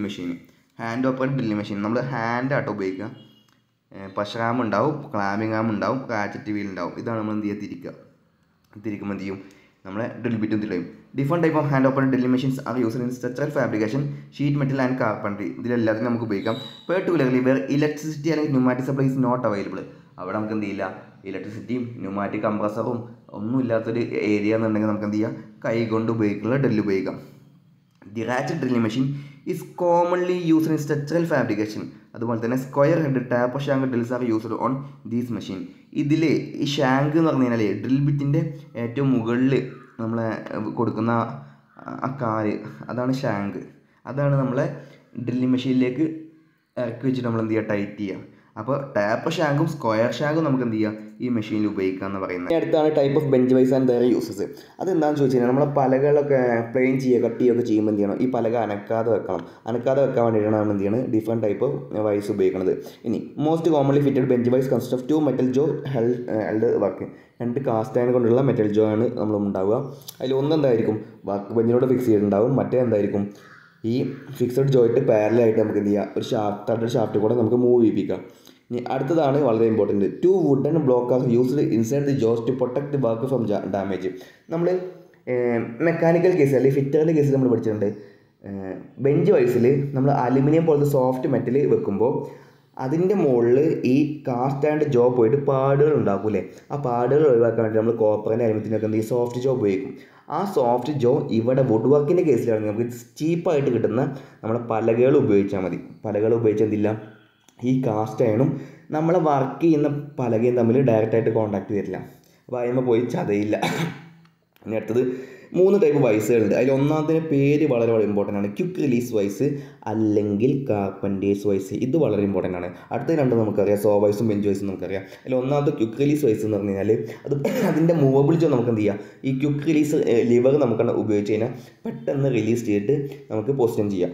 മെഷീൻ. നമ്മൾ ഹാൻഡാട്ടോ ഉപയോഗിക്കുക. പഷ് റാം ഉണ്ടാവും, ക്ലാമ്പിംഗ് റാം ഉണ്ടാവും, റാച്ചറ്റ് വീൽ ഉണ്ടാവും. ഇതാണ് നമ്മൾ എന്ത് ചെയ്യുക, തിരിക്കുമ്പോൾ എന്ത് ചെയ്യും, നമ്മളെ ഡ്രിൽ ബിറ്റും തിരിയും. Different type of hand operated drilling machines are used in structural fabrication, sheet metal and carpentry. ഇതിലെല്ലാത്തിനും നമുക്ക് ഉപയോഗിക്കാം. പെർട്ടിക്കുലർലി വേർ ഇലക്ട്രിസിറ്റി അല്ലെങ്കിൽ pneumatic supply is not available. അവിടെ നമുക്ക് എന്ത് ചെയ്യില്ല, ഇലക്ട്രിസിറ്റിയും ന്യൂമാറ്റിക് കംപ്രസറും ഒന്നും ഇല്ലാത്തൊരു ഏരിയ എന്നുണ്ടെങ്കിൽ നമുക്ക് എന്ത് ചെയ്യാം, കൈ കൊണ്ട് ഉപയോഗിക്കുന്ന ഡ്രില്ല് ഉപയോഗിക്കാം. The ratchet drilling machine is commonly used in structural fabrication. അതുപോലെ തന്നെ square head taper shank drills are used on these machine. ഇതിൽ ഈ ഷാങ്ക് എന്ന് പറഞ്ഞു കഴിഞ്ഞാൽ ഡ്രിൽ ബിറ്റിൻ്റെ ഏറ്റവും മുകളിൽ നമ്മളെ കൊടുക്കുന്ന ആ കാല്, അതാണ് ഷാങ്ക്. അതാണ് നമ്മളെ ഡ്രില്ലിംഗ് മെഷീനിലേക്ക് ഇറക്കി വെച്ചിട്ട് നമ്മൾ എന്ത് ചെയ്യുക, ടൈറ്റ് ചെയ്യുക. അപ്പോൾ ടാപ്പർ ഷാങ്കും സ്ക്വയർ ഷാങ്കും നമുക്ക് എന്ത് ചെയ്യാം, ഈ മെഷീനിൽ ഉപയോഗിക്കുക എന്ന് പറയുന്നത്. അടുത്താണ് type of bench vise and their uses. അതെന്താണെന്ന് ചോദിച്ചു കഴിഞ്ഞാൽ നമ്മളെ പലകളൊക്കെ പ്ലെയിൻ ചെയ്യുക, കട്ട് ചെയ്യുകയൊക്കെ ചെയ്യുമ്പോൾ എന്ത് ചെയ്യണം, ഈ പലക അനക്കാതെ വെക്കാൻ വേണ്ടിയിട്ടാണ് നമ്മൾ എന്ത് ചെയ്യണം, ഡിഫറെൻറ്റ് ടൈപ്പ് ഓഫ് വൈസ് ഉപയോഗിക്കുന്നത്. ഇനി most commonly fitted bench vise consist of 2 metal jaw held work. 2 cast iron കൊണ്ടുള്ള മെറ്റൽ ജോ ആണ് നമ്മൾ ഉണ്ടാവുക. അതിൽ ഒന്നെന്തായിരിക്കും വർക്ക് ബെഞ്ചിനോട് ഫിക്സ് ചെയ്തിട്ടുണ്ടാവും, മറ്റേ എന്തായിരിക്കും ഈ ഫിക്സഡ് ജോയിൻറ്റ് പാരലായിട്ട് നമുക്ക് എന്ത് ചെയ്യാം, ഒരു ഷാഫ്റ്റ് കൂടെ നമുക്ക് മൂവ് ചെയ്യിപ്പിക്കാം. ഇനി അടുത്തതാണ് വളരെ important. 2 wooden block are used inside the jaws to protect the work from damage. നമ്മൾ മെക്കാനിക്കൽ കേസ് അല്ലെങ്കിൽ ഫിറ്ററിൻ്റെ കേസിൽ നമ്മൾ പഠിച്ചിട്ടുണ്ട്. ബെഞ്ച് വൈസിൽ നമ്മൾ അലുമിനിയം പോലത്തെ സോഫ്റ്റ് മെറ്റൽ വെക്കുമ്പോൾ അതിൻ്റെ മുകളിൽ ഈ കാസ്റ്റ് ആൻഡ് ജോ പോയിട്ട് പാടുകൾ ഉണ്ടാക്കൂലേ, ആ പാടുകൾ ഒഴിവാക്കാൻ വേണ്ടി നമ്മൾ കോപ്പറിൻ്റെ അലുമിനിയത്തിനൊക്കെ എന്ത് ചെയ്യും, സോഫ്റ്റ് ജോ ഉപയോഗിക്കും. ആ സോഫ്റ്റ് ജോ ഇവിടെ വുഡ് വർക്കിൻ്റെ കേസിലാണെങ്കിൽ നമുക്ക് ചീപ്പായിട്ട് കിട്ടുന്ന നമ്മുടെ പലകകൾ ഉപയോഗിച്ചാൽ മതി. പലകൾ ഉപയോഗിച്ച് എന്തില്ല, ഈ കാസ്റ്റ് അയണും നമ്മളെ വർക്ക് ചെയ്യുന്ന പലകയും തമ്മിൽ ഡയറക്റ്റായിട്ട് കോൺടാക്റ്റ് വരില്ല. അപ്പോൾ അതിന്മേൽ പോയി ചതയില്ല. ഇനി അടുത്തത് 3 ടൈപ്പ് വൈസുകളുണ്ട്. അതിൽ ഒന്നാമത്തെ പേര് വളരെ വളരെ ഇമ്പോർട്ടൻ്റ് ആണ്. ക്വിക്ക് റിലീസ് വൈസ് അല്ലെങ്കിൽ കാർപ്പൻറ്റേഴ്സ് വൈസ്. ഇത് വളരെ ഇമ്പോർട്ടൻ്റ് ആണ്. അടുത്ത രണ്ട് നമുക്കറിയാം, സോ വൈസും ബെഞ്ച് വൈസും നമുക്കറിയാം. അതിൽ ഒന്നാമത്തെ ക്വിക്ക് റിലീസ് വൈസ് എന്ന് പറഞ്ഞു കഴിഞ്ഞാൽ അതിൻ്റെ മൂവബിൾ ജോ നമുക്ക് എന്ത് ചെയ്യാം, ഈ ക്വിക്ക് റിലീസ് ലിവർ നമുക്ക് ഉപയോഗിച്ച് കഴിഞ്ഞാൽ പെട്ടെന്ന് റിലീസ് ചെയ്തിട്ട് നമുക്ക് പൊസിഷൻ ചെയ്യാം.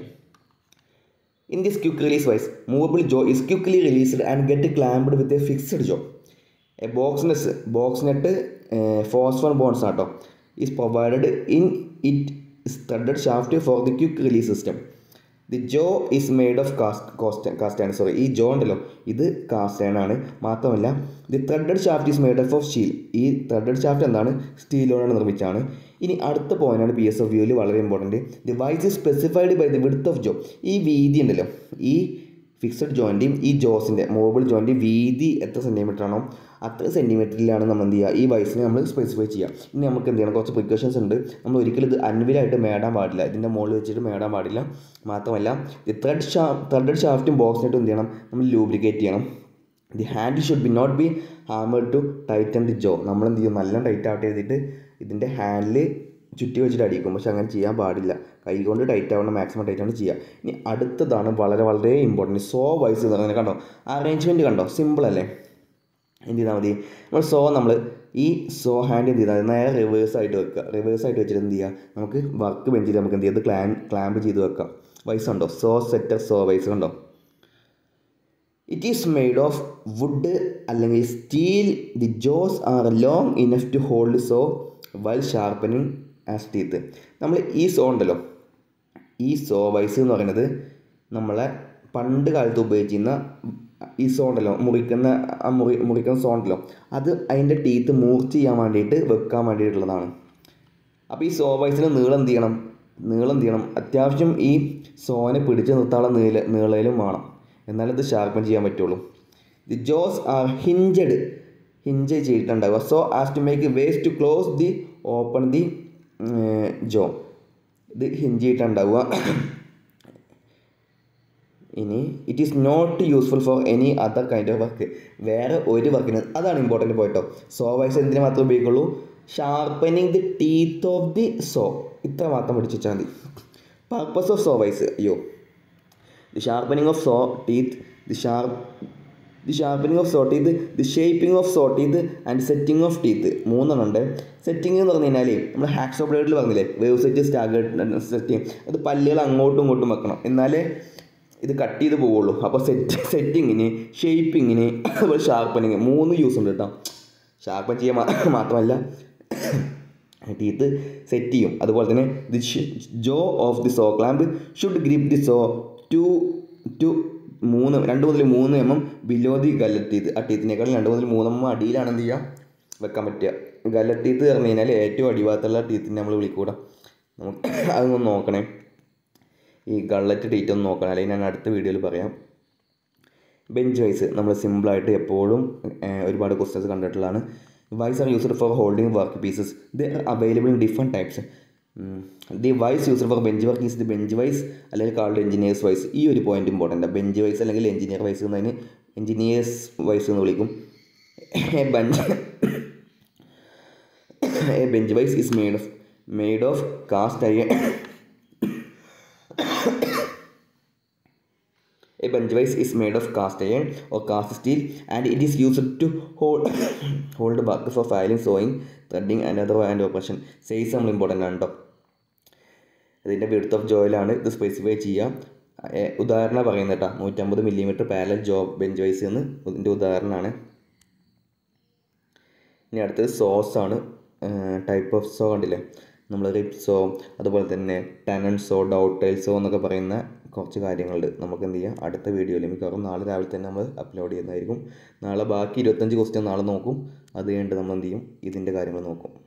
In this quick release wise, movable jaw is quickly released and get clamped with a fixed jaw. A box nut phosphor bonds is provided in its threaded shaft for the quick release system. The jaw is made of cast iron. ഈ ജോ ഉണ്ടല്ലോ, ഇത് cast iron ആണ്. മാത്രമല്ല the threaded shaft is made of steel. ഈ threaded shaft എന്താണ്, സ്റ്റീലോടാണ് നിർമ്മിച്ചാണ്. ഇനി അടുത്ത പോയിന്റാണ് PSW വളരെ important. The vise is specified by the width of jaw. ഈ വീതി ഉണ്ടല്ലോ, ഈ ഫിക്സഡ് ജോയിൻ്റെയും ഈ ജോസിൻ്റെ മൂവബിൾ ജോയിൻ്റെയും വീതി എത്ര സെൻറ്റിമീറ്റർ ആണോ അത്ര സെൻറ്റിമീറ്ററിലാണ് നമ്മൾ എന്ത് ചെയ്യുക, ഈ വയസ്സിനെ നമ്മൾ സ്പെസിഫൈ ചെയ്യുക. ഇനി നമുക്ക് എന്ത് ചെയ്യണം, കുറച്ച് പ്രിക്കോഷൻസ് ഉണ്ട്. നമ്മൾ ഒരിക്കലും ഇത് അൻവിലായിട്ട് മേടാൻ പാടില്ല, ഇതിൻ്റെ മുകളിൽ വെച്ചിട്ട് മേടാൻ പാടില്ല. മാത്രമല്ല ഈ ത്രെഡഡ് ഷാഫ്റ്റും ബോക്സിനായിട്ടും എന്ത് ചെയ്യണം, നമ്മൾ ലൂബ്രിക്കേറ്റ് ചെയ്യണം. The handle should be not be hammered to tighten the jaw. നമ്മൾ എന്ത് ചെയ്യും, നല്ല ടൈറ്റ് ആവട്ടെ ചെയ്തിട്ട് ഇതിൻ്റെ ഹാൻഡിൽ ചുറ്റി വെച്ചിട്ട് അടിക്കും. പക്ഷെ അങ്ങനെ ചെയ്യാൻ പാടില്ല, കൈ കൊണ്ട് ടൈറ്റ് ആവണം, മാക്സിമം ടൈറ്റ് ആണ് ചെയ്യുക. ഇനി അടുത്തതാണ് വളരെ വളരെ ഇമ്പോർട്ടൻറ്റ്, സോ വൈസ് എന്ന് പറയുന്നത്. കണ്ടോ അറേഞ്ച്മെൻറ്റ് കണ്ടോ, സിമ്പിൾ അല്ലേ. എന്ത് ചെയ്താൽ മതി, നമ്മൾ ഈ സോ ഹാൻഡ് എന്ത് ചെയ്താൽ നേരെ റിവേഴ്സായിട്ട് വെക്കുക. റിവേഴ്സായിട്ട് വെച്ചിട്ട് എന്ത് ചെയ്യുക, നമുക്ക് വർക്ക് ബെഞ്ചിൽ നമുക്ക് എന്ത് ചെയ്ത് ക്ലാമ്പ് ചെയ്ത് വെക്കാം. വൈസ് ഉണ്ടോ, സോ സെറ്റർ സോ വൈസ് കണ്ടോ. It is made of wood അല്ലെങ്കിൽ steel. The jaws are long enough to hold saw while sharpening as teeth. നമ്മൾ ഈ സോ ഉണ്ടല്ലോ, ഈ സോ വൈസ് എന്ന് പറയുന്നത് നമ്മളെ പണ്ട് കാലത്ത് ഉപയോഗിച്ചിരുന്ന ഈ സോ ഉണ്ടല്ലോ, മുറിക്കുന്ന സോ ഉണ്ടല്ലോ, അത് അതിൻ്റെ ടീത്ത് മൂർച്ച് ചെയ്യാൻ വേണ്ടിയിട്ട് വെക്കാൻ വേണ്ടിയിട്ടുള്ളതാണ്. അപ്പോൾ ഈ സോ വൈസിന് നീളം എന്ത് ചെയ്യണം, അത്യാവശ്യം ഈ സോനെ പിടിച്ച് നിർത്താനുള്ള നീളയിലും വേണം, എന്നാലും ഇത് ഷാർപ്പൻ ചെയ്യാൻ പറ്റുള്ളൂ. ദി ജോസ് ആർ ഹിഞ്ച് ചെയ്തിട്ടുണ്ടാവുക so as to make ways to close the open the jaw. ഇത് ഹിഞ്ച് ചെയ്തിട്ടുണ്ടാവുക. ഇനി it is not useful for any other kind of work. വേറെ ഒരു വർക്കിന്, അതാണ് ഇമ്പോർട്ടൻറ്റ് പോയിട്ടോ. സോ വൈസ് എന്തിനു മാത്രമേ ഉപയോഗിക്കുള്ളൂ, sharpening the teeth of the saw. ഇത്ര മാത്രം പഠിച്ചു വെച്ചാൽ മതി. Purpose of saw vise, the sharpening of saw teeth, the sharpening of saw teeth, the shaping of saw teeth and setting of teeth. 3 ഉണ്ട്. Setting എന്ന് പറഞ്ഞു കഴിഞ്ഞാൽ നമ്മൾ ഹാക്സോ ബ്ലേഡിൽ പറഞ്ഞില്ലേ, വേവ് സെറ്റ്, സ്റ്റാഗേർഡ് സെറ്റിംഗ്. അത് പല്ലുകൾ അങ്ങോട്ടും ഇങ്ങോട്ടും വെക്കണം, എന്നാലേ ഇത് കട്ട് ചെയ്ത് പോവുള്ളൂ. അപ്പോൾ സെറ്റിങ്ങിന്, ഷേപ്പിങ്ങിന്, അതുപോലെ ഷാർപ്പനിങ് 3 യൂസ് ഉണ്ട് കേട്ടോ. ഷാർപ്പൻ ചെയ്യാൻ മാത്രമല്ല ടീത്ത് സെറ്റ് ചെയ്യും. അതുപോലെ തന്നെ the jaw of the saw clamp should grip the saw to 2 മുതൽ 3 mm below the gullet teeth. ആ ടീത്തിനേക്കാളും 2 മുതൽ 3 mm അടിയിലാണ് എന്ത് ചെയ്യുക, വെക്കാൻ പറ്റുക. ഗല്ലറ്റ് ടീത്ത് പറഞ്ഞു കഴിഞ്ഞാൽ ഏറ്റവും അടിഭാഗത്തുള്ള ടീത്തിനെ നമ്മൾ വിളിക്കൂടാ. നമുക്ക് അതൊന്ന് നോക്കണേ, ഈ ഗള്ളറ്റ് ടീറ്റ് ഒന്ന് നോക്കണം, അല്ലെങ്കിൽ ഞാൻ അടുത്ത വീഡിയോയിൽ പറയാം. ബെഞ്ച് വൈസ് നമ്മൾ സിമ്പിളായിട്ട് എപ്പോഴും ഒരുപാട് ക്വസ്റ്റ്യൻസ് കണ്ടിട്ടുള്ളതാണ്. Vise are used for holding work pieces. They are available in different types. The vise used for bench work is the bench vise അല്ലെങ്കിൽ കാൾഡ് എഞ്ചിനീയേഴ്സ് വൈസ്. ഈ ഒരു പോയിന്റ് ഇമ്പോർട്ടൻ്റ്. ബെഞ്ച് വൈസ് അല്ലെങ്കിൽ engineer vise എന്നതിന് engineer's vise എന്ന് വിളിക്കും. A bench vise is made of cast iron. A bench vise is made of cast iron or cast steel and it is used to hold work for filing, sewing, threading and other hand operation. Size നമ്മൾ important ആണ് കേട്ടോ. ഇതിൻ്റെ width of ജോയിലാണ് ഇത് specify ചെയ്യുക. ഉദാഹരണം പറയുന്നത് കേട്ടോ, 150 mm parallel jaw bench vise എന്ന് ഇതിൻ്റെ ഉദാഹരണമാണ്. ഇനി അടുത്തത് സോസാണ്. ടൈപ്പ് ഓഫ് സോ കണ്ടില്ലേ, നമ്മൾ റിപ്പ് സോ, അതുപോലെ തന്നെ ടനൻ സോ, ഡൗട്ടൈൽ സോ എന്നൊക്കെ പറയുന്ന കുറച്ച് കാര്യങ്ങളുണ്ട്. നമുക്ക് എന്ത് ചെയ്യാം, അടുത്ത വീഡിയോയിൽ മിക്കവാറും നാളെ രാവിലെ തന്നെ നമ്മൾ അപ്ലോഡ് ചെയ്യുന്നതായിരിക്കും. നാളെ ബാക്കി 25 ക്വസ്റ്റ്യൻ നാളെ നോക്കും. അത് കഴിഞ്ഞിട്ട് നമ്മൾ എന്ത് ചെയ്യും, ഇതിൻ്റെ കാര്യങ്ങൾ നോക്കും.